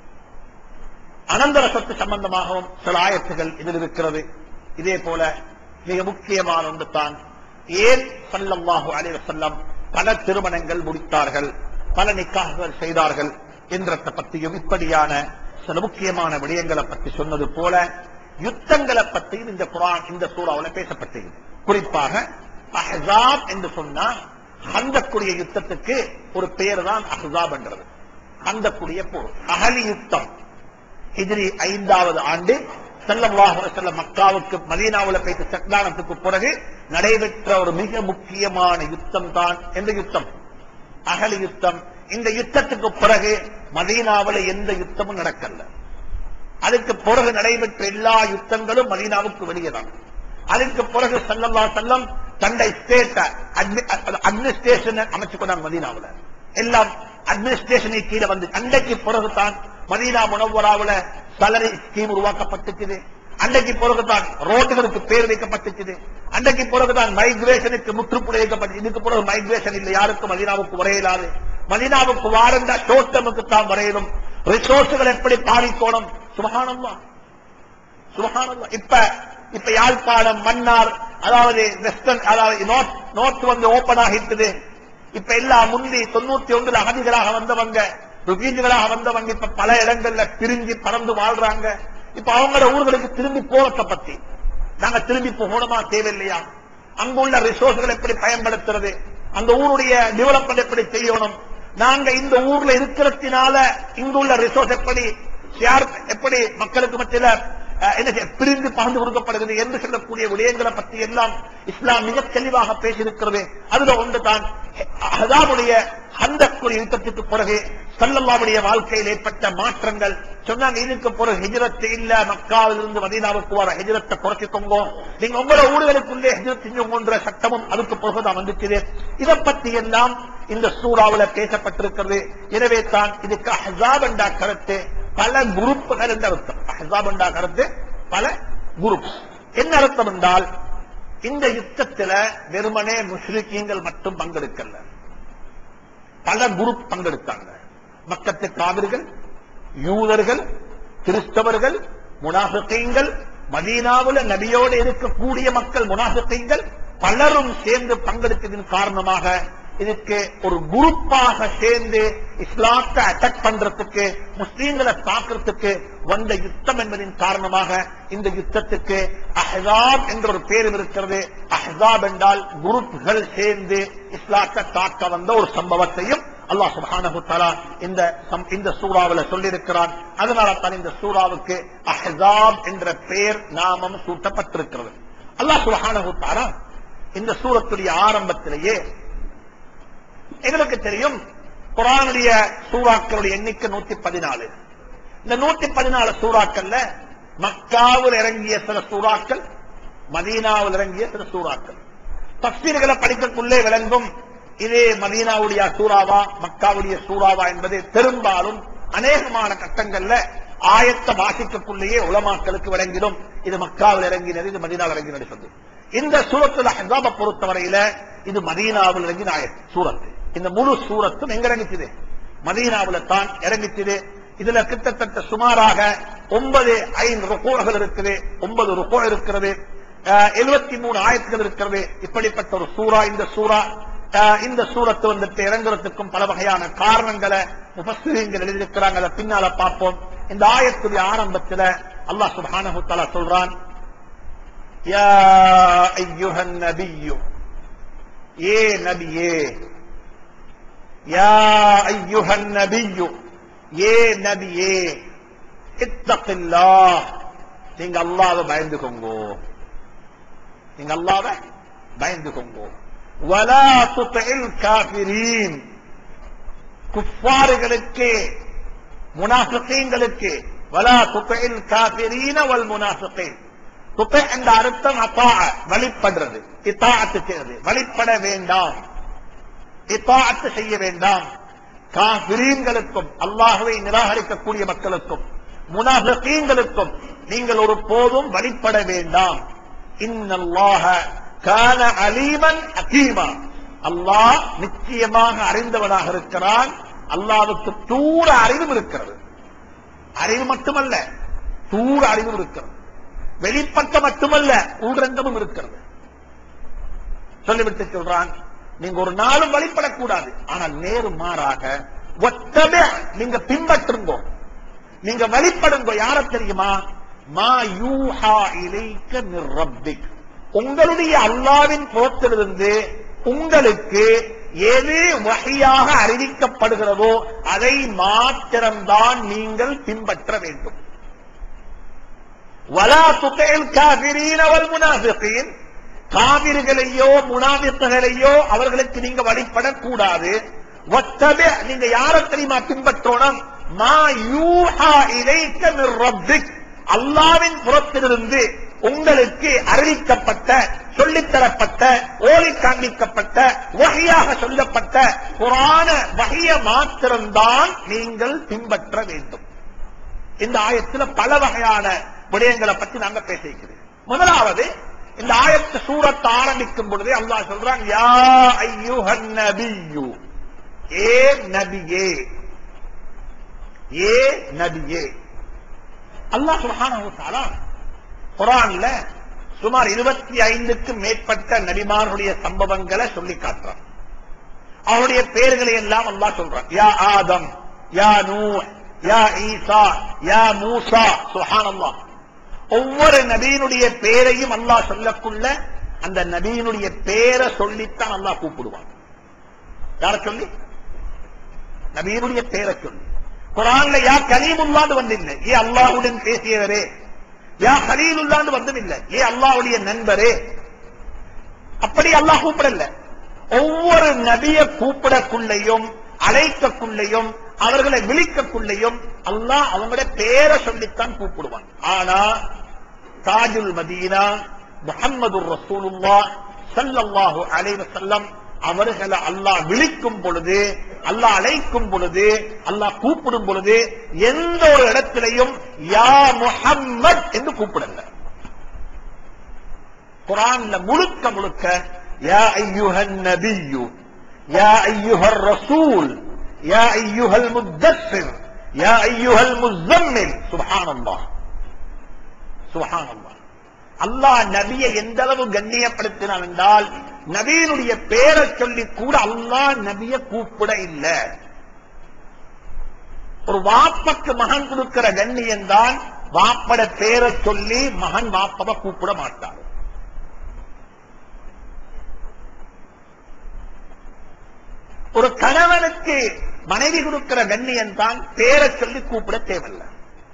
அனந்தர சொத்து சம்பந்தமாகவும் சில ஆயத்துகள் இதில் இருக்கிறது. இதே போல மிக முக்கியமான ஒன்று தான், ஏன் ஸல்லல்லாஹு அலைஹி வஸல்லம் பல திருமணங்கள் முடித்தார்கள், பல நிக்காஹ்கள் செய்தார்கள் என்றதை பற்றியும் இப்படியான சில முக்கியமான விடயங்களை பற்றி சொன்னது போல யுத்தங்களை பற்றியும் இந்த குர்ஆன் இந்த சூறாவில் பேசப்பட்டது. குறிப்பாக அஹ்ஸாப் என்று சொன்னா ஹந்தக்குடைய யுத்தத்துக்கு ஒரு பேர் தான் அஹ்ஸாப் என்றது. ஹந்தக்குடைய போர், அஹலி யுத்தம். ஹிஜ்ரி 5வது ஆண்டு ஸல்லல்லாஹு அலைஹி வஸல்லம் மக்காவுக்கு மதீனாவுல போய்ட்டு செட்லானத்துக்கு பிறகு நடைபெற்ற ஒரு மிக முக்கியமான யுத்தம் தான் எந்த யுத்தம்? அஹலி யுத்தம். இந்த யுத்தத்துக்கு பிறகு மதீனாவுல எந்த யுத்தமும் நடக்கல. அதுக்கு பிறகு நடைபெற்ற எல்லா யுத்தங்களும் மதீனாவுக்கு வெளியே தான். அதுக்கு பிறகு ஸல்லல்லாஹு அலைஹி வஸல்லம் தன்னை ஸ்டேட் அட்மினிஸ்ட்ரேஷன் அமைச்சு கொண்டாங்க. மதீனாவுல எல்லாம் அட்மினிஸ்ட்ரேஷனை கீழே வந்து அன்றைக்கு பிறகுதான் மதீனா முனவ்வராவுல சலரி ஸ்கீம் உருவாக்கப்பட்டுச்சு. அன்றைக்கு பிறகுதான் ரோட்டுகளுக்கு பேர் வைக்கப்பட்டுச்சு. அன்றைக்கு பிறகுதான் மைக்ரேஷனுக்கு முற்றுப்புள்ளி வைக்கப்பட்டு. இதுக்கு பிறகு மைக்ரேஷன் இல்லை, யாருக்கும் மதீனாவுக்கு வரையிலாது. மதீனாவுக்கு வாரண்டா டோட்டமுக்கு தான் வரையணும். ரிசோர்ஸுகள் எப்படி பாதிக்கணும். சுப்ஹானல்லாஹ் சுப்ஹானல்லாஹ். இப்ப யாழ்ப்பாணம், மன்னார், அதாவது வெஸ்டர்ன், அதாவது நோர்த் வந்து ஓபன் ஆகிட்டது. இப்ப எல்லா முந்தி 91 அகதிகளாக வந்தவங்க, ருகீஜுகளாக வந்தவங்க இப்ப பல இடங்கள்ல பிரிஞ்சு பறந்து வாழ்றாங்க. இப்ப அவங்களோட ஊர்களுக்கு திரும்பி போறத பத்தி நாங்க திரும்பி போகணுமா தேவையில்லையா? அங்குள்ள ரிசோர்ஸ்கள் எப்படி பயன்படுத்துறது, அந்த ஊருடைய டெவலப்மெண்ட் எப்படி செய்யணும், நாங்க இந்த ஊர்ல இருக்கிறதுனால இங்குள்ள ரிசோர்ஸ் எப்படி மக்களுக்கு மத்தியில பிரிந்து பகிர்ந்து கொடுக்கப்படுகிறது என்று சொல்லக்கூடிய விடயங்களை பற்றி எல்லாம் இஸ்லாம் மிக தெளிவாக பேசியிருக்கிறது. அதுல ஒன்று தான் அஹ்ஸாபுடைய ஹந்தக்குடைய யுத்தத்துக்கு பிறகு ஸல்லல்லாஹுடைய வாழ்க்கையில் ஏற்பட்ட மாற்றங்கள் சொன்னாங்க. இதுக்கு பிறகு ஹிஜ்ரத் இல்ல, மக்காவில் இருந்து மதீனாவுக்கு வர ஹிஜ்ரத்தை குறைச்சிக்கோங்க, நீங்க உங்களோட ஊர்களுக்குள்ளே ஹிஜ்ரத் செஞ்சுங்கன்ற சட்டமும் அதுக்கு பிறகுதான் வந்துச்சு. இதை பற்றி எல்லாம் இந்த சூறாவில் பேசப்பட்டிருக்கிறது. எனவே தான் இதுக்கு அஹ்ஸாப் என்ற கருத்து பல குரூப்புகள் என்ற அர்த்தம். அஹ்ஸாப் என்ற கருத்து பல குரூப். என்ன அர்த்தம் என்றால், இந்த யுத்தத்தில் வெறுமனே முஸ்லிக்கீங்கள் மட்டும் பங்கெடுக்கல, பல குரூப் பங்கெடுத்தாங்க. மக்கத்து காவிர்கள், யூதர்கள், கிறிஸ்தவர்கள், முனாஃபிகீன்கள், மதீனாவுல நபியோடு இருக்கக்கூடிய மக்கள் முனாஃபிகீன்கள் பலரும் சேர்ந்து பங்கெடுத்ததின் காரணமாக இதுக்கு ஒரு குரூப்பாக சேர்ந்து இஸ்லாத்தை அட்டாக் பண்றதுக்கு, முஸ்லீம்களை தாக்குறதுக்கு வந்த யுத்தம் என்பதின் காரணமாக இந்த யுத்தத்துக்கு அஹ்ஸாப் என்ற ஒரு பேரும் இருக்கிறது. அஹ்ஸாப் என்றால் குரூப்கள் சேர்ந்து இஸ்லாத்தை தாக்க வந்த ஒரு சம்பவத்தையும் அல்லாஹ் சுப்ஹானஹு தஆலா இந்த சூறாவில் சொல்லியிருக்கிறான். அதனால தான் இந்த சூறாவுக்கு அஹ்ஸாப் என்ற பெயர் நாமம் சூட்டப்பட்டிருக்கிறது. அல்லாஹ் சுப்ஹானஹு தஆலா இந்த சூரத்துடைய ஆரம்பத்திலேயே எங்களுக்கு தெரியும், குர்ஆனுடைய சூறாக்களுடைய எண்ணிக்கை 114. இந்த 114 சூறாக்கள்ல மக்காவில் இறங்கிய சில சூறாக்கள், மதீனாவில் இறங்கிய சில சூறாக்கள். தஃசீர்களை படிக்கக்குள்ளே விளங்கும் இதே மதீனாவுடைய சூறாவா மக்காவுடைய சூறாவா என்பது பெரும்பாலும் அநேகமான கட்டங்கள்ல ஆயத்த வாசிக்கக்குள்ளேயே உலமாக்களுக்கு விளங்கிடும். இது மக்காவில் இறங்கினது, இது மதீனாவில் இறங்கினது சொல்லு. இந்த சூரத்துல் அஹ்ஸாப பொறுத்தவரையில இது மதீனாவில் இறங்கின ஆயத் சூரத்து. இந்த முழு சூரத்தும் எங்க இறங்கிச்சுது? மதீனாவுல தான் இறங்கிச்சுது. இதுல கிட்டத்தட்ட சுமாராக 9 ருக்கூகள் இருக்குது, 9 ருக்கூ இருக்கிறது, 73 ஆயத்துகள் இருக்கிறது. இப்படிப்பட்ட ஒரு சூரா இந்த சூரா. இந்த சூரத்து வந்துட்டு இறங்குறதுக்கும் பல வகையான காரணங்களை முஃபஸ்ஸிரீன்கள் எழுதியிருக்கிறாங்க. அதை பின்னால பார்ப்போம். இந்த ஆயத்துடைய ஆரம்பத்தில் அல்லாஹ் சுப்ஹானஹு வ தஆலா சொல்றான், யா அய்யுஹன் நபியு, ஏ நபியே, யா அய்யுஹன் நபியு, ஏ நபியே, இத்தகில்லாஹ், நீங்க அல்லாஹ்வை பயந்துக்கோங்க, நீங்க அல்லாஹ்வை பயந்துக்கோங்க. வலா துதில் காஃபிரீன், குஃபார்களுக்கு முனாஃபிகீன்களுக்கு, வலா துதில் காஃபிரீன வல் முனாஃபிகீன். துதி என்ற அர்த்தம் அத்தா, வழிபடுறது, இத்தாஅத் செய்வது, வழிபட வேண்டாம், இத்தாஅத் செய்ய வேண்டாம். காஃபிரீன்களுக்கும் அல்லாஹ்வை நிராகரிக்கக்கூடிய மக்களுக்கும் முனாஃபிகீன்களுக்கும் நீங்கள் ஒரு போதும் வழிபட வேண்டாம். இன்னல்லாஹ கான அலீமன் ஹகீமா, அல்லாஹ் நிச்சயமாக அறிந்தவனாக இருக்கிறான். அல்லாஹ்வுக்கு தூர அறிவும் இருக்கிறது. அறிவு மட்டுமல்ல, தூர அறிவும் இருக்கிறது. வெளிப்பட்ட மட்டுமல்ல, உள்ரங்கமும் இருக்கிறது. சொல்லிவிட்டு சொல்றான், நீங்க ஒரு நாளும் வழிபடக்கூடாது. ஆனால் நேரு மாறாக நீங்க பின்பற்றுங்க, நீங்க வழிபடுங்க. யார தெரியுமா? மா யூஹா இலைக்க மிர் ரப்பிக், உங்களுடைய அல்லாஹ்வின் புறத்திலிருந்து உங்களுக்கு எது வஹியாக அறிவிக்கப்படுகிறதோ அதை மாத்திரம்தான் நீங்கள் பின்பற்ற வேண்டும். வலா துதில் காஃபிரீன வல் முனாஃபிகீன், காபிர்களையோ முனாஃபிக்குகளையோ அவர்களுக்கு நீங்க வழிபடக்கூடாது. வத்தபி, நீங்க யார தெரியுமா பின்பற்றணும்? மா யூஹா இலைக்க மிர் ரப்பிக், அல்லாஹ்வின் புறத்திலிருந்து உங்களுக்கு அறிவிக்கப்பட்ட, சொல்லித்தரப்பட்ட, ஓதி காண்பிக்கப்பட்ட, வஹியாக சொல்லப்பட்ட குர்ஆன வஹிய மாத்திரம்தான் நீங்கள் பின்பற்ற வேண்டும். இந்த ஆயத்தில் பல வகையான விடயங்களை பற்றி நாங்க பேசிக்கிறோம். முதலாவது, இந்த ஆயத்து சூரத்தை ஆரம்பிக்கும் பொழுதே அல்லாஹ் சொல்றான், யா அய்யுஹன் நபியு, ஏ நபியே, ஏ நபியே. அல்லாஹ் சுப்ஹானஹு வ தஆலா குர்ஆன்ல சுமார் 25க்கும் மேற்பட்ட நபிமார்களுடைய சம்பவங்களை சொல்லி காட்டுறான். அவருடைய பெயர்களை எல்லாம் அல்லாஹ் சொல்றான். யா ஆதம், யா நூஹ், யா ஈசா, யா மூசா. சுப்ஹானல்லாஹ். ஒவ்வொரு நபியினுடைய பெயரையும் அல்லாஹ் சொல்லக்குள்ள அந்த நபியினுடைய பெயரை சொல்லித்தான் அல்லாஹ் கூப்பிடுவான். யார சொல்லி? நபியினுடைய பெயரை சொல்லி. குர்ஆன்ல யா கலீமுல்லாஹ் வந்தில்லை, ஏ அல்லாஹ்வுடன் பேசியவரே. யா கலீலுல்லாஹ் வந்ததில்லை, ஏ அல்லாஹ்வுடைய நண்பரே. அப்படி அல்லாஹ் கூப்பிடல. ஒவ்வொரு நபியை கூப்பிடக்குள்ளையும் அழைக்கக்குள்ளையும் அவர்களை விழிக்கக்குள்ளையும் அல்லாஹ் அவங்களுடைய பேரை சொல்லித்தான் கூப்பிடுவான். ஆனா தாஜுல் மதீனா முஹம்மது ரசூலுல்லாஹ் ஸல்லல்லாஹு அலைஹி வஸல்லம் அவர்களை அல்லாஹ் விழிக்கும் பொழுது, அல்லாஹ் அழைக்கும் பொழுது, அல்லாஹ் கூப்பிடும் பொழுது எந்த ஒரு இடத்திலையும் யா முஹம்மத் என்று கூப்பிடல. குர்ஆன்ல முழுக்க முழுக்க யா அய்யுஹன் நபியு, யா அய்யுஹர் ரசூல், யா அய்யுஹல் முத்தஸ்ஸிர், யா அய்யுஹல் முஸம்மில். சுப்ஹானல்லாஹ், சுப்ஹானல்லாஹ். அல்லாஹ் நபியை எந்த அளவு கண்ணியப்படுத்தினான் என்றால், நபியினுடைய பேரை சொல்லி கூட அல்லாஹ் நபியை கூப்பிட இல்லை. ஒரு வாப்பக்கு மகன் கொடுக்கிற கண்ணியம் தான் வாப்பட பேரை சொல்லி மகன் வாப்பவை கூப்பிட மாட்டார். ஒரு கணவனுக்கு மனைவி கொடுக்கிற கண்ணியம் தான் பேரை சொல்லி கூப்பிட தேவையில்லை.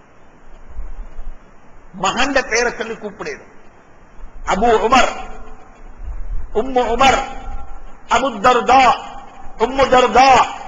மகன் பேரை சொல்லி கூப்பிடுது. Abu Umar, Ummu Umar, Abu Darda, Ummu Darda.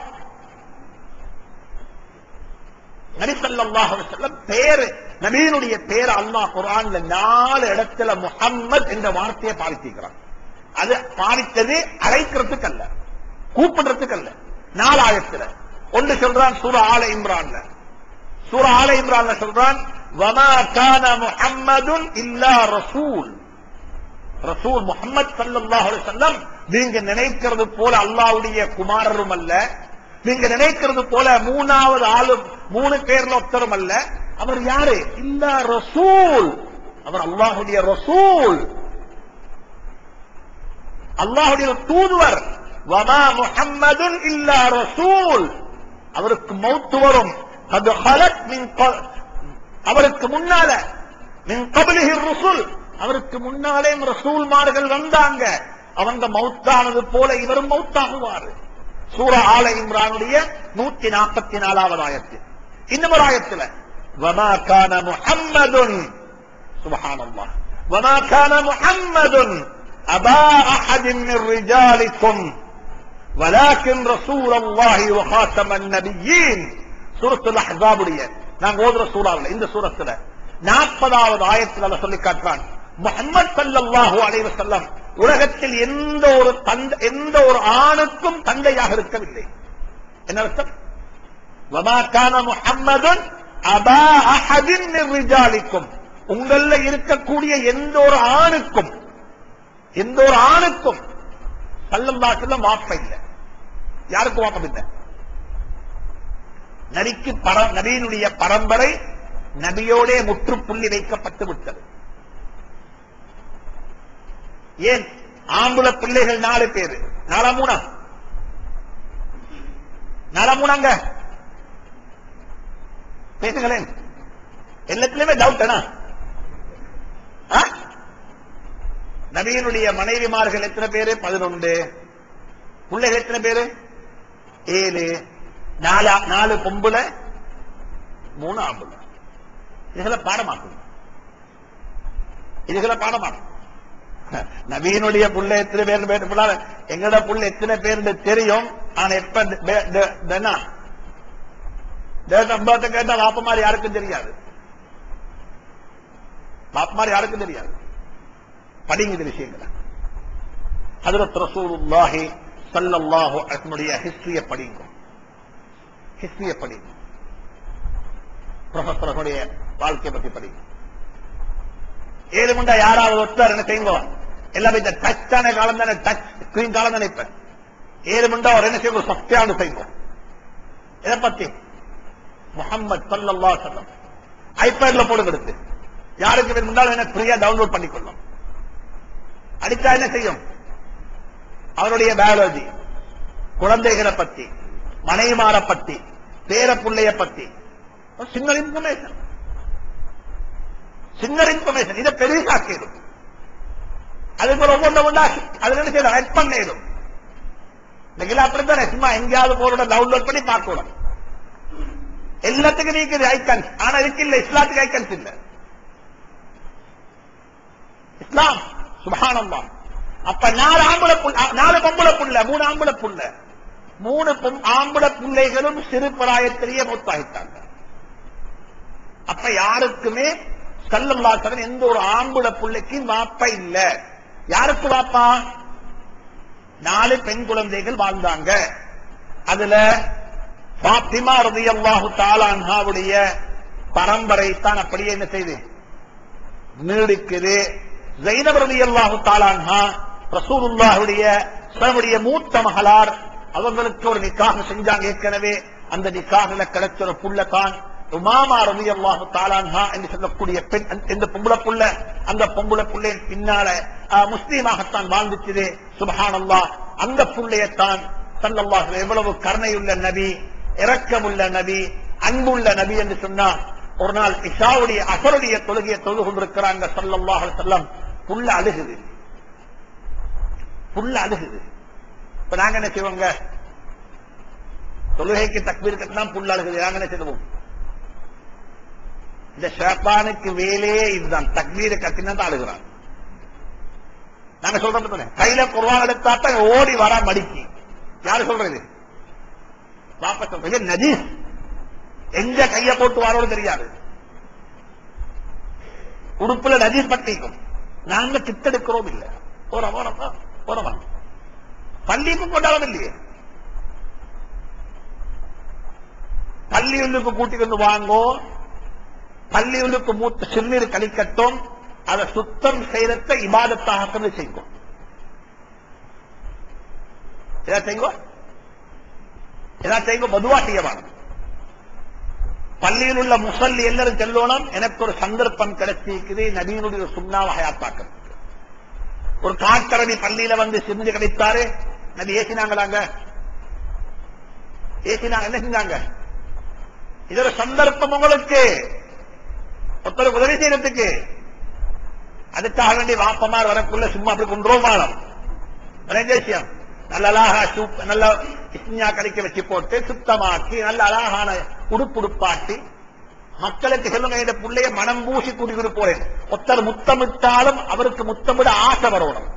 நபி ஸல்லல்லாஹு அலைஹி வஸல்லம் பேரு, நபியினுடைய பேரை அல்லாஹ் குர்ஆன்ல 4 இடத்துல முஹம்மத் என்ற வார்த்தையை பாவித்திருக்கிறான். அது பாவித்தது அழைக்கிறதுக்கு அல்ல, கூப்பிடுறதுக்கு அல்ல. 4 ஆயத்துல ஒன்று சொல்றான் சூரா ஆல இம்ரான்ல. சூரா ஆல இம்ரான்ல சொல்றான் வமா கான முஹம்மதுன் இல்லா ரசூல். ரசூல் முஹம்மது ஸல்லல்லாஹு அலைஹி வஸல்லம் நீங்க நினைக்கிறது போல அல்லாஹ்வுடைய குமாரரும் அல்ல, நீங்க நினைக்கிறது போல 3வது ஆளு 3 பேர்ல ஒருத்தரும் அல்ல. அவர் யாரு? இல்லா ரசூல். அவர் அல்லாஹ்வுடைய ரசூல், அல்லாஹ்வுடைய தூதுவர். வமா முஹம்மதுன் இல்லா ரசூல். அவருக்கு மௌத் வரும். கத் ஹலத் மின் அவருக்கு முன்னால மின் கப்லிஹி ருசுல், அவருக்கு முன்னாலே ரசூல்மார்கள் வந்தாங்க. அவங்க மௌத்தானது போல இவரும் மௌத்தாகுவார். சூரா ஆல இம்ரானுடைய 144வது ஆயத்து. இன்னொரு ஆயத்துல வமா கான முஹம்மதுன், சுப்ஹானல்லாஹ், வமா கான முஹம்மதுன் அபா அஹதின் மின் ரிஜாலிக்கும் வலாக்கின் ரசூலல்லாஹி வ காத்தமன் நபியீன். சூரத்துல் அஹ்ஸாபுடைய நாங்க ஓதுற சூறாவுல இந்த சூரத்துல 40வது ஆயத்துல அல்லாஹ் சொல்லி காட்டுறான் முஹம்மது ஸல்லல்லாஹு அலைஹி வஸல்லம் உலகத்தில் எந்த ஒரு ஆணுக்கும் தந்தையாக இருக்கவில்லை. என்ன அர்த்தம்? வமா கான முஹம்மதுன் அபா அஹதின் மின் ரிஜாலிக்கும், உங்கள இருக்கக்கூடிய எந்த ஒரு ஆணுக்கும் ஸல்லல்லாஹு அலைஹி வஸல்லம் வாப்ப இல்லை. யாருக்கும் வாப்பம் இல்லை. நபியினுடைய பரம்பரை நபியோடே முற்றுப்புள்ளி வைக்கப்பட்டு விட்டது. ஏன்? ஆம்புல பிள்ளைகள் 4 பேரு. 4 பேசுங்களேன். எல்லாத்திலுமே டவுட். நபியினுடைய மனைவிமார்கள் எத்தனை பேரு? 11. பிள்ளைகள் எத்தனை பேரு? 7. 4 பொம்புல 3 ஆம்புல. இதுகளை பாடமாக்கும். நபியினுடைய புள்ள எத்தனை பேர் பேர் எங்கட புள்ள எத்தனை பேர் தெரியும். ஆனா எப்ப டேட் ஆஃப் பர்த் கேட்டா வாப்பமாரி யாருக்கும் தெரியாது. படிங்க இந்த விஷயங்களை. ஹஜ்ரத் ரசூலுல்லாஹி ஸல்லல்லாஹு அலைஹி வஸல்லம் ஹிஸ்டரிய படிங்க. ப்ரொஃபஸர்களுடைய வாழ்க்கையை பற்றி படிங்க. 7 முண்டா யாராவது ஒருத்தர் என்ன செய்யுங்க, எல்லாமே இந்த டச்சான காலம் தானே, டச் ஸ்கிரீன் காலம் தானே. இப்ப 7 முண்டா ஒரு என்ன செய்யுங்க, சப்தியானு செய்யுங்க. இதை பத்தி முஹம்மது ஸல்லல்லாஹு அலைஹி வஸல்லம் ஐபேட்ல போடுங்க. எடுத்து யாருக்கு வேணும்னாலும் என்ன ஃப்ரீயா டவுன்லோட் பண்ணிக்கொள்ளும். அடித்தா என்ன செய்யும்? அவருடைய பயாலஜி, குழந்தைகளை பத்தி, மனைவிமார பத்தி, பேர பிள்ளைய பத்தி சின்ன இன்ஃபர்மேஷன் இதை பெரிசாக்கிடும். அதுக்கு ஒவ்வொன்றா அதுல என்ன செய்யணும்? ஆட் பண்ணிடும். அப்படித்தானே சும்மா எங்கேயாவது போறோட டவுன்லோட் பண்ணி பார்க்கணும். எல்லாத்துக்கும் நீக்குது ஐக்கன்ஸ். ஆனா இதுக்கு இல்ல, இஸ்லாத்துக்கு ஐக்கன்ஸ் இல்ல. இஸ்லாம் சுப்ஹானல்லாஹ். அப்ப 4 பொம்பளை புள்ள, 3 ஆம்பளை புள்ள, 3 ஆம்பளை பிள்ளைகளும் சிறு பிராயத்திலேயே மூத்தாகிட்டாங்க. அப்ப யாருக்குமே ஸல்லல்லாஹு அலைஹி வஸல்லம் எந்த ஒரு ஆம்பளை பிள்ளைக்கும் வாப்பா இல்ல. யாருக்கு வாப்பா? 4 பெண் குழந்தைகள் வாழ்ந்தாங்க. அதுல ஃபாத்திமா ரலியல்லாஹு தஆலா அன்ஹாவுடைய பரம்பரை தான் அப்படியே என்ன செய்து நீடிக்குது. ஸைனப் ரலியல்லாஹு தஆலா அன்ஹா ரசூலுல்லாஹுடைய மூத்த மகளார். அவங்களுக்கு ஒரு நிக்காஹ் செஞ்சாங்க ஏற்கனவே. அந்த நிக்காஹ்ல கிடைச்ச ஒரு புள்ள தான் உமாமா ரலியல்லாஹு தஆலா அன்ஹா என்று சொல்லக்கூடிய பெண். இந்த பொம்பளை புள்ள, அந்த பொம்பளை புள்ளையின் பின்னால முஸ்லீமாகத்தான் வாழ்ந்துச்சு. சுப்ஹானல்லாஹ். அந்த புள்ளையத்தான் ஸல்லல்லாஹு அலைஹி எவ்வளவு கருணையுள்ள நபி, இரக்கமுள்ள நபி, அன்புள்ள நபி என்று சொன்னா, ஒரு நாள் இஷாவுடைய அசருடைய தொழுகையை தொழுது கொண்டிருக்கிறாங்க ஸல்லல்லாஹு அலைஹி வஸல்லம். புள்ள அழுகுது. இப்ப நாங்க என்ன செய்வோங்க? தொழுகைக்கு தக்பீர் கட்டினா புள்ள அழுகுது. நாங்க என்ன செய்வோம்? இந்த ஷைத்தானுக்கு வேலையே இதுதான். தக்பீர் கட்டினா தான் அழுகிறான். நாங்க சொல்றோம் கையில குர்ஆன் எடுத்தாட்ட ஓடி வர மடிக்கி. யாரு சொல்றது? பாப்பா சொல்றது நஜீஸ். எங்க கைய போட்டு வாரோடு தெரியாது. உடுப்புல நஜீஸ் பட்டிக்கும். நாங்க சித்தெடுக்கிறோம் இல்ல. போறவாங்க பள்ளிக்கு கொண்டாடம் இல்லையே. பள்ளியுள்ளுக்கு கூட்டிக்கொண்டு வாங்கோ, பள்ளியுள்ளுக்கு மூத்த சிறுநீர் கழிக்கட்டும், அதை சுத்தம் செய்யறத இபாதத்தாக செய்யும். செய்யும் பொதுவா செய்யவாங்க. பள்ளியில் உள்ள முசல்லி எல்லாரும் செல்லணும். எனக்கு ஒரு சந்தர்ப்பம் கிடைச்சிருக்குது நபியினுடைய சுண்ணாவை ஹயாத்தாக்க. ஒரு காட்டரடி பள்ளியில வந்து சிந்து கிடைத்தாரு. நபி ஏசினாங்களாங்க, ஏசினாங்க. என்ன செஞ்சாங்க? இது ஒரு சந்தர்ப்பம் உங்களுக்கு, ஒருத்தருக்கு உதவி செய்யறதுக்கு. அதுக்காக வேண்டிய வாப்பமார் வரக்குள்ள சும்மா அப்படி கொண்டோமானம் விஷயம் நல்ல அழகா நல்ல இஸ்ஞா கடிக்க வச்சு போட்டு சுத்தமாக்கி நல்ல அழகான உடுப்புடுப்பாட்டி மக்களுக்கு சொல்லுங்க, இந்த பிள்ளைய மனம் பூசி கூட்டிக்கிட்டு போறேன். ஒருத்தர் முத்தமிட்டாலும் அவருக்கு முத்தமிட ஆசை வரணும்.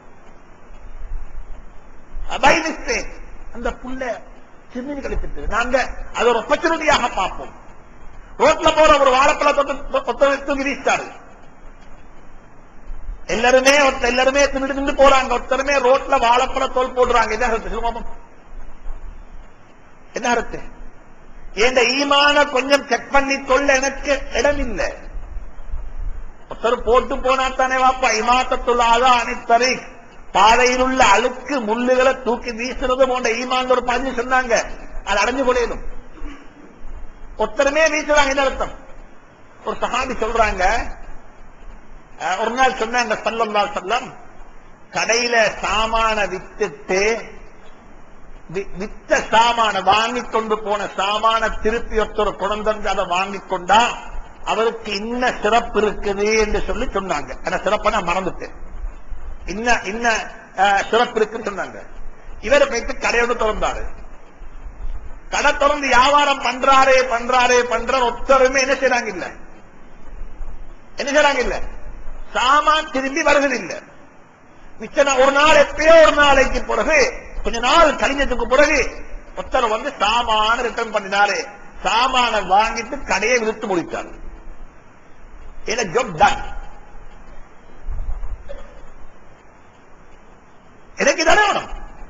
அந்த புள்ள சிறுநீர் கழிச்சிட்டு நாங்க அது ஒரு ஆப்பர்ச்சுனிட்டியாக பார்ப்போம். ரோட்ல போற ஒரு வாழைப்பழத்தை வீசிட்டாரு. எல்லாருமே தின்னு போறாங்க. ஒருத்தருமே ரோட்ல வாழைப்பழ தோல் போடுறாங்க. என்ன அர்த்தம்? என்ன அர்த்தம்? என் ஈமான கொஞ்சம் செக் பண்ணி கொள்ள எனக்கு இடம் இல்லை. ஒருத்தர் போட்டு போனா தானே வாப்பா இமாத்தத்துள்ளாதா அனைத்தரை பாதையில் உள்ள அழுக்கு முள்ளுகளை தூக்கி வீசுறது போன்ற ஈமான் ஒரு பதிவு சொன்னாங்க. அது அடைஞ்சு கொள்ளையிடும். ஒருத்தருமே வீசுறாங்க. என்ன அர்த்தம்? ஒரு சஹாபி சொல்றாங்க, ஒரு நாள் சொன்னாங்க ஸல்லல்லாஹு அலைஹி வஸல்லம், கடையில சாமான வித்துட்டு வித்த சாமான வாங்கி கொண்டு போன சாமான திருப்பி ஒருத்தர் கொண்டு அதை வாங்கி கொண்டா அவருக்கு இன்ன சிறப்பு இருக்குது என்று சொல்லி சொன்னாங்க. அந்த சிறப்பை நான் மறந்துட்டேன். இன்ன சிறப்பு இருக்குன்னு சொன்னாங்க. இவரை போயிட்டு கடையோடு திறந்தாரு. கடை திறந்து வியாபாரம் பண்றாரு. ஒருத்தருமே என்ன செய்யறாங்க இல்ல சாமான் திரும்பி வருவதில்லை. மிச்சம் ஒரு நாள் எப்பயோ ஒரு நாளைக்கு பிறகு கொஞ்ச நாள் கழிஞ்சதுக்கு பிறகு ஒருத்தர் வந்து சாமான ரிட்டர்ன் பண்ணினாரு. சாமான வாங்கிட்டு கடையை விழுத்து முடித்தார். Job done. எனக்கு தானே வேணும்.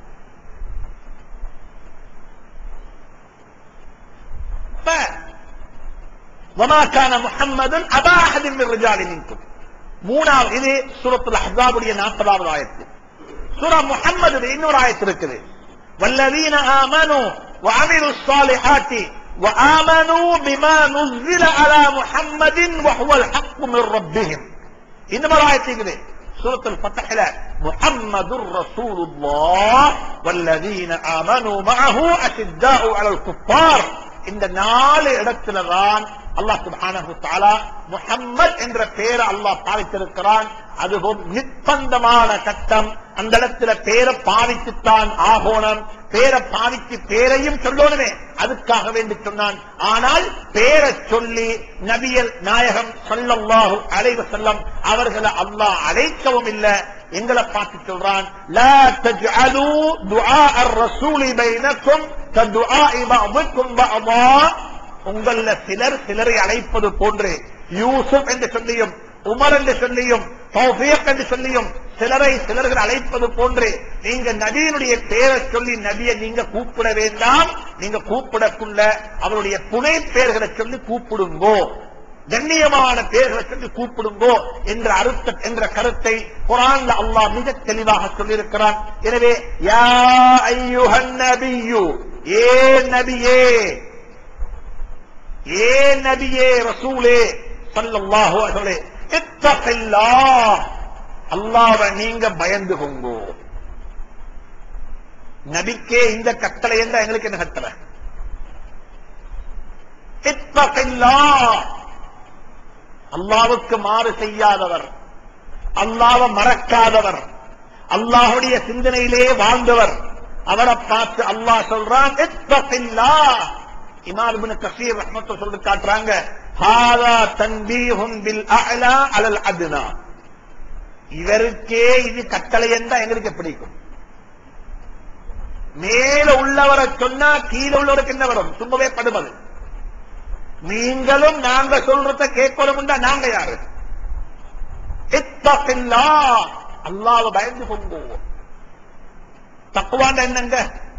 وما كان محمد أبا أحد من الرجال منكم. மூணாவது இது சூரத்துல் அஹ்ஸாபுடைய 40வது ஆயத்து. சூரா முஹம்மது இன்னொரு ஆயத்து இருக்குது. வல்லதீன ஆமனூ வஅமிலு ஸாலிஹாத்தி வஆமனூ பிமா நுஸில அலா முஹம்மதின் வஹுவல் ஹக்கு மிர் ரப்பிஹிம். இன்னொரு ஆயத்து இருக்குது சூரத்துல் ஃபத்ஹ்ல முஹம்மதுர் ரசூலுல்லாஹ் வல்லதீன ஆமனூ மஅஹு அஷித்தாஉ அலல் குஃபார். இந்த 4 இடத்துல தான் அல்லாஹ் சுப்ஹானஹு வ தஆலா முஹம்மத் என்ற பெயரை அல்லாஹ் பாவித்திருக்கிறான். அதுவும் நிர்பந்தமான கட்டம். அந்த இடத்துல பேரை பாவித்துத்தான் ஆகோணம். பேரை பாவித்து பேரையும் சொல்லணுமே, அதுக்காக வேண்டி சொன்னான். ஆனால் பேரை சொல்லி நபியல் நாயகம் ஸல்லல்லாஹு அலைஹி வஸல்லம் அவர்களை அல்லாஹ் அழைக்கவும் இல்லை. எங்களை பார்த்து சொல்றான், லா தஜ்அலூ துஆ அர்-ரசூலி பைனக்கும் கதுஆஇ பஅதுக்கும் பஅதா. உங்கள சிலர் சிலரை அழைப்பது போன்று யூசுப் என்று சொல்லியும் உமர் என்று சொல்லியும் தௌஃபீக் என்று சொல்லியும் சிலர்கள் அழைப்பது போன்று நீங்க நபியினுடைய பெயரை சொல்லி நபியை நீங்க கூப்பிட வேண்டாம். நீங்க கூப்பிடக்குள்ள அவருடைய புனை பெயர்களை சொல்லி கூப்பிடுங்கோ, கண்ணியமான பெயர்களை சொல்லி கூப்பிடுங்கோ என்ற கருத்தை குர்ஆன்ல அல்லாஹ் மிக தெளிவாக சொல்லியிருக்கிறான். எனவே யா அய்யுஹன் நபியு, ஏ நபியே ரசூலே ஸல்லல்லாஹு அலைஹி வஸல்லம், இத்தகில்லாஹ், அல்லாஹ்வை நீங்க பயந்து கொங்கோ. நபிக்கே இந்த கட்டளை என்றா எங்களுக்கு என்ன கட்டளை? இத்தகில்லாஹ், அல்லாஹ்வுக்கு மாறு செய்யாதவர், அல்லாஹ்வை மறக்காதவர், அல்லாஹ்வுடைய சிந்தனையிலே வாழ்ந்தவர், அவரை பார்த்து அல்லாஹ் சொல்றான் இத்தகில்லாஹ். இமாம் இப்னு கஸீர் ரஹ்மத்துல்லாஹி சொல்லி காட்டுறாங்க, ஹாதா தன்பீஹுன் பில் அஅலா அலல் அத்னா. இவருக்கே இது கட்டளை என்றா எங்களுக்கு பிடிக்கும். மேல உள்ளவரை சொன்னா கீழே உள்ளவருக்கு என்ன வரும்? சும்மாவே படுவது. நீங்களும் நாங்க சொல்றத கேட்கணும், நாங்க யாரு? இத்தகில்லாஹ், அல்லாஹ்வை பயந்து கொள்வோம். தக்வாண்ட என்னங்க?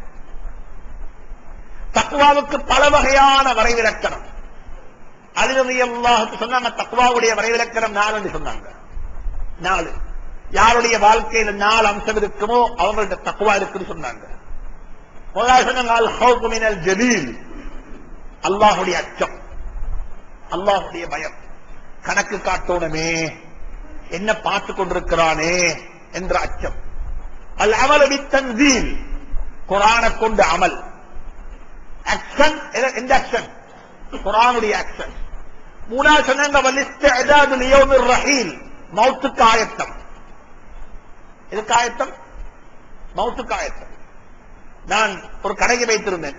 தக்வாவுக்கு பல வகையான வரைவிலக்கணம். அலி ரலியல்லாஹு சொன்னாங்க தக்வாவுடைய வரைவிலக்கணம் 4 என்று சொன்னாங்க. 4. யாருடைய வாழ்க்கையில 4 அம்சம் இருக்குமோ அவங்கள்ட்ட தக்வா இருக்குன்னு சொன்னாங்க. முதலாவது சொன்னாங்க அல் ஹௌஃபு மினல் ஜலீல், அல்லாஹ்வுடைய அச்சம், அல்லாஹ்வுடைய பயம். கணக்கு காட்டோணுமே, என்ன பார்த்து கொண்டிருக்கிறானே என்ற அச்சம். அல் அமல் பித்தன்சீல், குர்ஆனை கொண்டு அமல். ஆக்ஷன், எந்த ஆக்ஷன்? குர்ஆனுடைய ஆக்ஷன். மூணாவது சொன்னாங்க வல் இஸ்திஅதாது லியௌமிர் ரஹீல், மௌத்துக்கு ஆயத்தம். இதுக்கு ஆயத்தம், மௌத்துக்கு ஆயத்தம். நான் ஒரு கடைக்கு வைத்திருந்தேன்,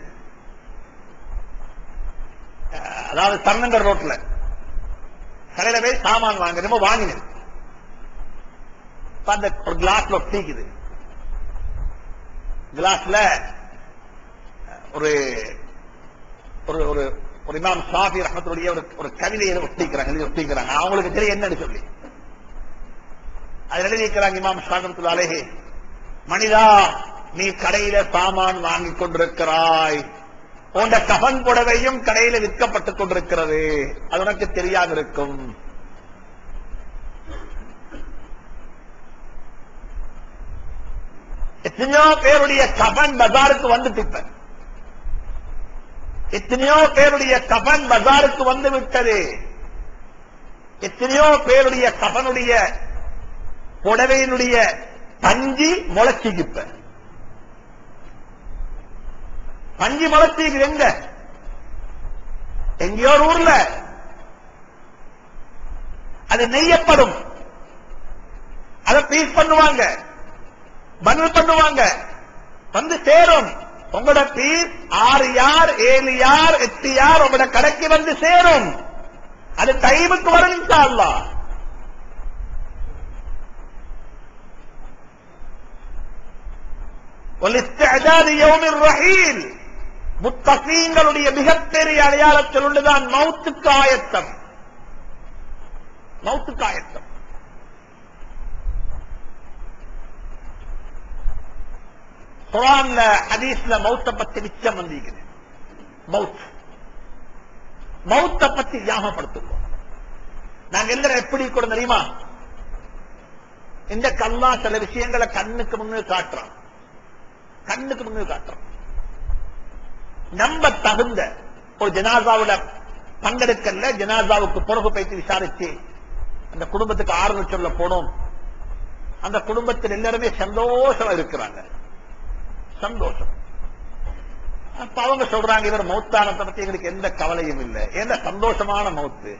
அதாவது தர்ணங்கர் ரோட்ல. கடையில போய் சாமான் வாங்க வாங்கினேன். அந்த ஒரு கிளாஸ்ல ஒட்டிக்குது. கிளாஸ்ல ஒரு ஒரு ஒரு இமாம் ஷாஃபி ரஹ்மத்துல்லாஹி ஒரு கவிதையை ஒட்டிக்கிறாங்க. அவங்களுக்கு தெரியும் என்னன்னு சொல்லி அதில் எழுதியிருக்கிறாங்க. இமாம் ஷாஃபி ரஹ்மத்துல்லாஹி அலைஹி, மனிதா நீ கடையில சாமான் வாங்கிக் கொண்டிருக்கிறாய், உண்ட கஃன் புடவையும் கடையில விற்கப்பட்டுக் கொண்டிருக்கிறது, அது உனக்கு தெரியாது இருக்கும். எத்தனையோ பேருடைய கஃன் பஜாருக்கு வந்துட்டு, எத்தனையோ பேருடைய கஃன் பஜாருக்கு வந்து விட்டது. எத்தனையோ பேருடைய கஃனுடைய புடவையினுடைய பஞ்சி முளைச்சிக்குப்ப. பஞ்சி முளைச்சிக்கு எங்க? எங்கேயோ ஊர்ல அது நெய்யப்படும். அதை பீஸ் பண்ணுவாங்க, பண்டில் பண்ணுவாங்க, வந்து சேரும். உங்களோட பீஸ் 6 யார் 7 யார் 8 யார் உங்களோட கடைக்கு வந்து சேரும். அது டைமுக்கு வரும் இன்ஷா அல்லாஹ். وَلِسْتِعْدَادِ يَوْمِ الرَّحِيلِ, முத்தகீன்களுடைய மிகப்பெரிய அடையாளத்தில் உள்ளதான் மௌத்துக்கு ஆயத்தம். மௌத்துக்கு ஆயத்தம். குர்ஆன்ல ஹதீஸ்ல மௌத்த பத்தி நிச்சயம் வந்திருக்குது. மௌத்த பத்தி ஞாபகப்படுத்துவோம். நாங்க எல்லாரும் எப்படி கூட தெரியுமா? இந்த அல்லாஹ் சில விஷயங்களை கண்ணுக்கு முன்னு காட்டுறான். கண்ணுக்கு முன்னு காட்டுறான். நம்ப தகுந்த ஒரு ஜனாசாவோட பங்கெடுக்கல, ஜனாசாவுக்கு பிறகு போயிட்டு விசாரிச்சு அந்த குடும்பத்துக்கு ஆறுதல் சொல்ல போனோம். அந்த குடும்பத்தில் எல்லாருமே சந்தோஷமா இருக்கிறாங்க. சந்தோஷம். அப்ப அவங்க சொல்றாங்க, இவர் மௌத்தானத்தை பத்தி எங்களுக்கு எந்த கவலையும் இல்லை. ஏன்னா சந்தோஷமான மௌத்து,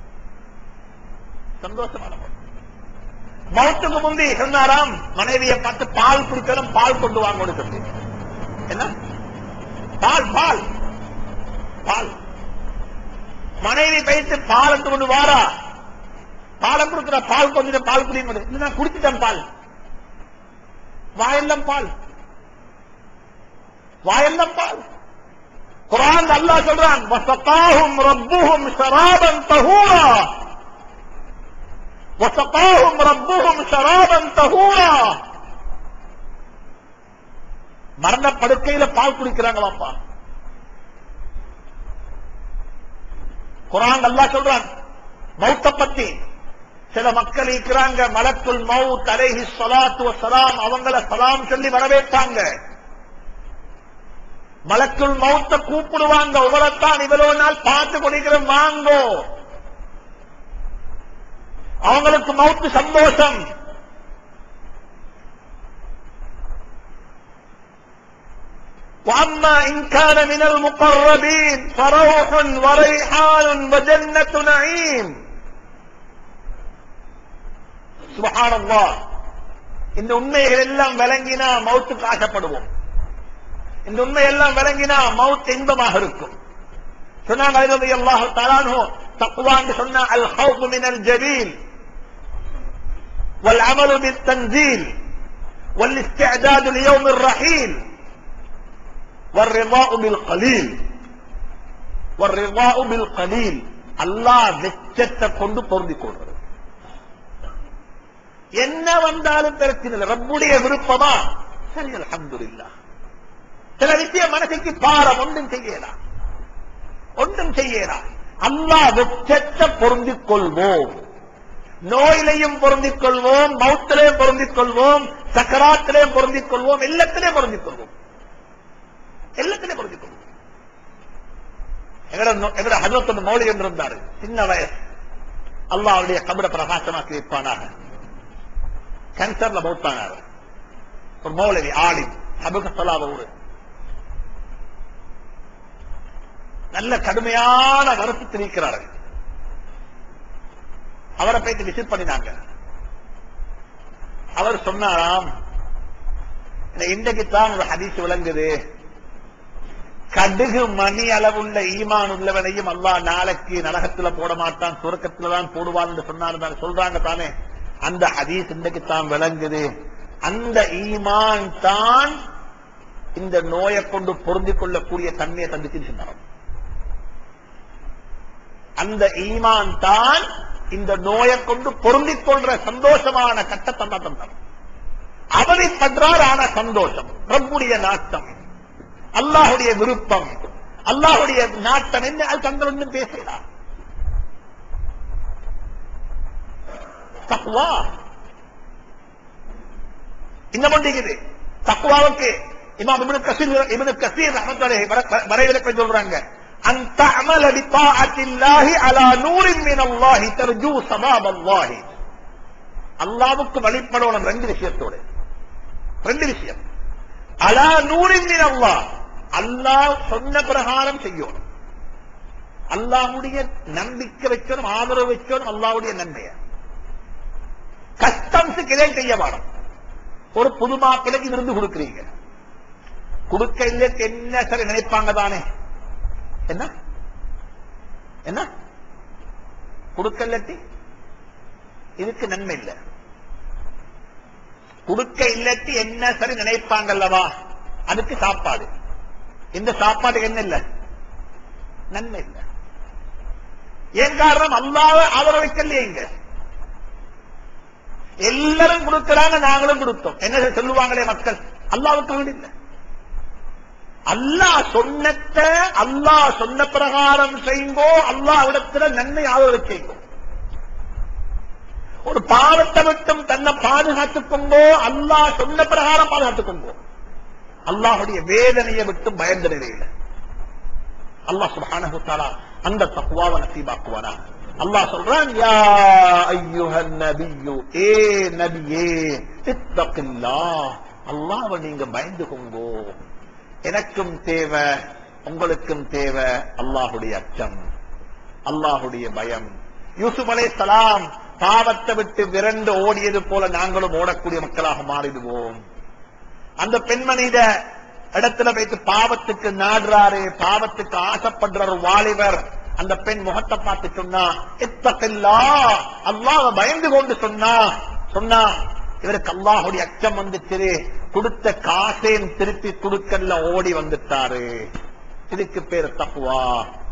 சந்தோஷமான மௌத்து. மௌத்துக்கு முந்தி சொன்னாராம், மனைவியை பார்த்து பால் குடிக்கணும், பால் கொண்டு வாங்கன்னு சொல்லி. என்ன? பால் பால் பால். மனைவி பயிற்சி பால் எடுத்து கொண்டு வாரா, பாலை கொடுக்கிற, பால் கொஞ்சம் பால் குடிக்க, நான் குடிச்சிட்டேன் பால், வாயெல்லாம் பால், வாயெல்லாம் பால். குர்ஆன் அல்லாஹ் சொல்றான், வஸகாஹும் ரப்புஹும் ஷராபன் தஹூரா, வஸகாஹும் ரப்புஹும் ஷராபன் தஹூரா. மரண படுக்கையில பால் குடிக்கிறாங்களாப்பா. குர்ஆன் அல்லாஹ் சொல்றான் மௌத்த பத்தி. சில மக்கள் இருக்கிறாங்க, மலக்குல் மௌத் அலைஹி ஸலாத்து வஸ்ஸலாம் அவங்கள சலாம் சொல்லி வரவேற்றாங்க. மலக்குல் மௌத்த கூப்பிடுவாங்க, உங்களைத்தான் இவ்வளவு நாள் பார்த்து கொண்டிருக்கிறோம், வாங்கோ. அவங்களுக்கு மௌத்து சந்தோஷம். وَأَمَّا إِنْ كَانَ مِنَ الْمُقَرَّبِينَ فَرَوْحٌ وَرَيْحَانٌ وَجَنَّةُ نَعِيمٍ. சுப்ஹானல்லாஹ். இந்த உண்மைகள் எல்லாம் விளங்கினா மௌத்துக்கு ஆசைப்படுவோம். இந்த உண்மையெல்லாம் விளங்கினா மௌத் இன்பமாக இருக்கும். சொன்னாங்க ரலியல்லாஹு தஆலா அன்ஹு, தக்வான்னு சொன்னா அல் ஹௌஃபு மினல் ஜலீல் வல் அமலு பித் தன்சீல் வல் இஸ்திஅதாது லியௌமிர் ரஹீல் வல் ரிதாஉ பில் கலீல். வல் ரிதாஉ பில் கலீல், அல்லாஹ் வெச்சத்தை கொண்டு பொருந்திக் கொள்றது. என்ன வந்தாலும் பிரச்சனை இல்லை, ரப்புடைய விருப்பமா சரி, அல்ஹம்துலில்லாஹ். சில விஷயம் மனசுக்கு பாரம், ஒன்றும் செய்யலாம், ஒன்றும் செய்யலாம். அல்லாஹ் வெச்சத்தை பொருந்திக் கொள்வோம், நோயிலையும் பொருந்திக் கொள்வோம், மௌத்திலையும் பொருந்திக் கொள்வோம், சக்கராத்திலையும் பொருந்திக் கொள்வோம், எல்லாத்திலையும் பொருந்திக் கொள்வோம், எல்லாத்திலையும் பொருந்திக் கொள்வோம். எங்கட ஹஜ்ரத் மௌலி என்று இருந்தாரு, சின்ன வயசு. அல்லாஹ் அவருடைய கபரை பிரகாசமாக்கி வைப்பானாக. கேன்சர்ல மௌத்தானார். ஒரு மௌலவி ஆலிம், அபுக சலாவ ஊரு. நல்ல கடுமையான வருத்தத்தில் இருக்கிறார்கள். அவரை போயிட்டு விசிட் பண்ணினாங்க. அவர் சொன்னாராம், இன்றைக்குத்தான் ஒரு ஹதீஸ் விளங்குது, கடுகு மணி அளவுள்ள ஈமான் உள்ளவனையும் அல்லாஹ் நாளைக்கு நரகத்துல போட மாட்டான், சுரக்கத்துல தான் போடுவான் என்று சொன்னார். சொல்றாங்க தானே, அந்த ஹதீஸ் இன்றைக்குத்தான் விளங்குது. அந்த ஈமான் தான் இந்த நோயை கொண்டு பொருந்திக் கொள்ளக்கூடிய தன்மையை தந்துச்சுன்னு சொன்னார். அந்த ஈமான் தான் இந்த நோயை கொண்டு பொருந்திக் கொள்ற சந்தோஷமான கட்டத்தை தான் தந்தார். அவதிப்படுறார், ஆன சந்தோஷம், ரப்புடைய நாட்டம், அல்லாஹுடைய விருப்பம், அல்லாஹுடைய நாட்டம் என்ன, அது தங்கள் ஒன்றும் பேசலாம். தக்வா இந்த மண்டிக்குது. தக்வாவுக்கு இமாம் இப்னு கஸீர் ரஹ்மத்துல்லாஹி வரைவிலக்கணம் சொல்றாங்க, அன் தஅமல பிதாஅத்தில்லாஹி அலா நூரின் மினல்லாஹி தர்ஜூ ஸவாபல்லாஹி. அல்லாஹ்வுக்கு வழிபடணும் ரெண்டு விஷயத்தோட, ரெண்டு விஷயம். அலா நூரின் மினல்லாஹ், அல்லாஹ் சொன்ன பிரகாரம் செய்யணும், அல்லாஹ்வுடைய நம்பிக்கை வைக்கணும், ஆதரவு வைக்கணும், அல்லாஹ்வுடைய நன்மைய. கஸ்டம்ஸுக்கு இதை செய்ய வேணும். ஒரு புது மாப்பிளைக்கு விருந்து கொடுக்கிறீங்க, கொடுக்க இல்லை என்ன சரி நினைப்பாங்க தானே, என்ன என்ன கொடுக்க இல்லாட்டி இதுக்கு நன்மை இல்லை, கொடுக்க இல்லாட்டி என்ன சரி நினைப்பாங்கல்லவா, அதுக்கு சாப்பாடு, இந்த சாப்பாட்டுக்கு என்ன இல்லை, நன்மை இல்லை. ஏன் காரணம், அல்லாஹ்வை ஆதரவிக்கலையே. இங்க எல்லாரும் கொடுக்கிறாங்க, நாங்களும் கொடுத்தோம், என்ன சொல்லுவாங்களே மக்கள், அல்லாஹ்வுக்கு வீடு இல்லை. அல்லாஹ் சொன்னத அல்லாஹ் சொன்ன பிரகாரம் செய்யுங்கோ, அல்லாஹ் இடத்துல நன்மை ஆதரவு செய்யுங்கோ. ஒரு பாவத்தை விட்டும் தன்னை பாதுகாத்துக் கொண்டோ, அல்லாஹ் சொன்ன பிரகாரம் பாதுகாத்துக் கொண்டோ, அல்லாஹுடைய வேதனையை விட்டு பயந்த நிலையில் அல்லாஹ் சுப்ஹானஹு வ தஆலா அந்த தக்வாவை நசீபாக்குவானா. அல்லாஹ் சொல்றான், யா அய்யுஹன் நபியு, ஏ நபியே, இத்தகில்லாஹ், அல்லாஹ்வை நீங்க பயந்துக்கோங்கோ. எனக்கும் தேவை, உங்களுக்கும் தேவை அல்லாஹுடைய அச்சம், அல்லாஹுடைய பயம். யூசுப் அலைஹிஸ்ஸலாம் பாவத்தை விட்டு விரண்டு ஓடியது போல நாங்களும் ஓடக்கூடிய மக்களாக மாறிடுவோம். அந்த பெண்மணியிட இடத்துல வைத்து பாவத்துக்கு நாடுறாரு, பாவத்துக்கு ஆசைப்படுற ஒரு வாலிபர், அந்த பெண் முகத்தை பார்த்து சொன்னா, இத்தகில்லாஹ், அல்லாஹ்வை பயந்து கொண்டு சொன்னா இவருக்கு அல்லாஹுடைய அச்சம் வந்துச்சு, கொடுத்த காசையும் திருப்பி கொடுக்கல, ஓடி வந்துட்டாரு. இதுக்கு பேர் தக்வா.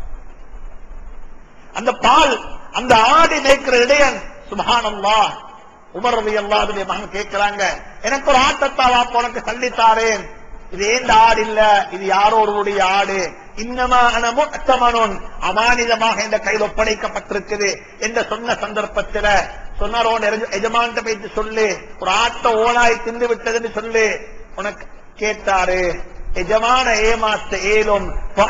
அந்த பால், அந்த ஆடி மேய்க்கிற இடையன், சுப்ஹானல்லாஹ், உமர் ரலியல்லாஹு அன்ஹு மகன் கேட்கிறாங்க, எனக்கு ஒரு ஆட்டத்தாவா உனக்கு சல்லித்தாரேன், இது ஏந்த ஆடு இல்ல, இது யாரோருடைய ஆடு, இன்னமா அன முஅ்தமனுன், அமானிதமாக இந்த கையில் ஒப்படைக்கப்பட்டிருக்குது என்று சொன்ன சந்தர்ப்பத்தில் சொன்னாரோ, எஜமான்ட்ட போயிட்டு சொல்லு, ஒரு ஆட்டை ஓனாய் தின்று விட்டதுன்னு சொல்லு. உனக்கு கேட்டாரு, எஜமான ஏமாத்த ஏலும்,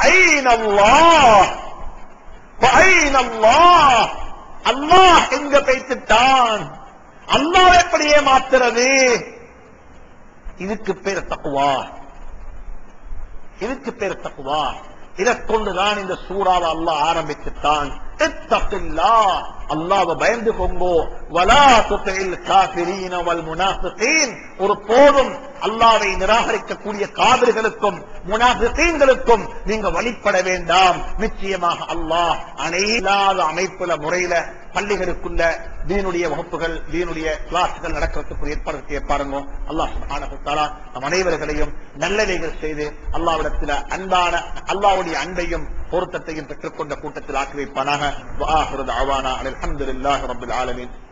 அல்லாஹ் எங்க பேசிட்டான், அல்லாஹ் எப்படி ஏமாத்துறது? இதுக்கு பேர் தக்வா, இதுக்கு பேர் தக்வா. இதை கொண்டுதான் இந்த சூறாவை அல்லாஹ் ஆரம்பிச்சுட்டான். இத்தகில்லாஹ், அல்லாஹ்வை பயந்து கொங்கோ. வலா துதில் காஃபிரீன வல் முனாஃபிகீன், ஒரு போதும் அல்லாஹ்வை நிராகரிக்கக்கூடிய காபிர்களுக்கும் முனாஃபிகீன்களுக்கும் நீங்க வழிபட வேண்டாம். நிச்சயமாக அல்லாஹ் அனைலாத அமைப்புல முறையில பள்ளிகளுக்குள்ள தீனுடைய வகுப்புகள், தீனுடைய கிளாஸ்கள் நடக்கிறதுக்கு ஏற்பாடு பாருங்க. அல்லாஹ் சுப்ஹானஹு வ தஆலா நம் அனைவர்களையும் நல்லவைகள் செய்து அல்லாஹ்விடத்தில் அன்பான அல்லாஹ்வுடைய அன்பையும் பொருத்தத்தையும் பெற்றுக்கொண்ட கூட்டத்தில் ஆக்கி வைப்பானாக. வஆஹிரு தஅவானா அல்ஹம்துலில்லாஹி ரப்பில் ஆலமீன்.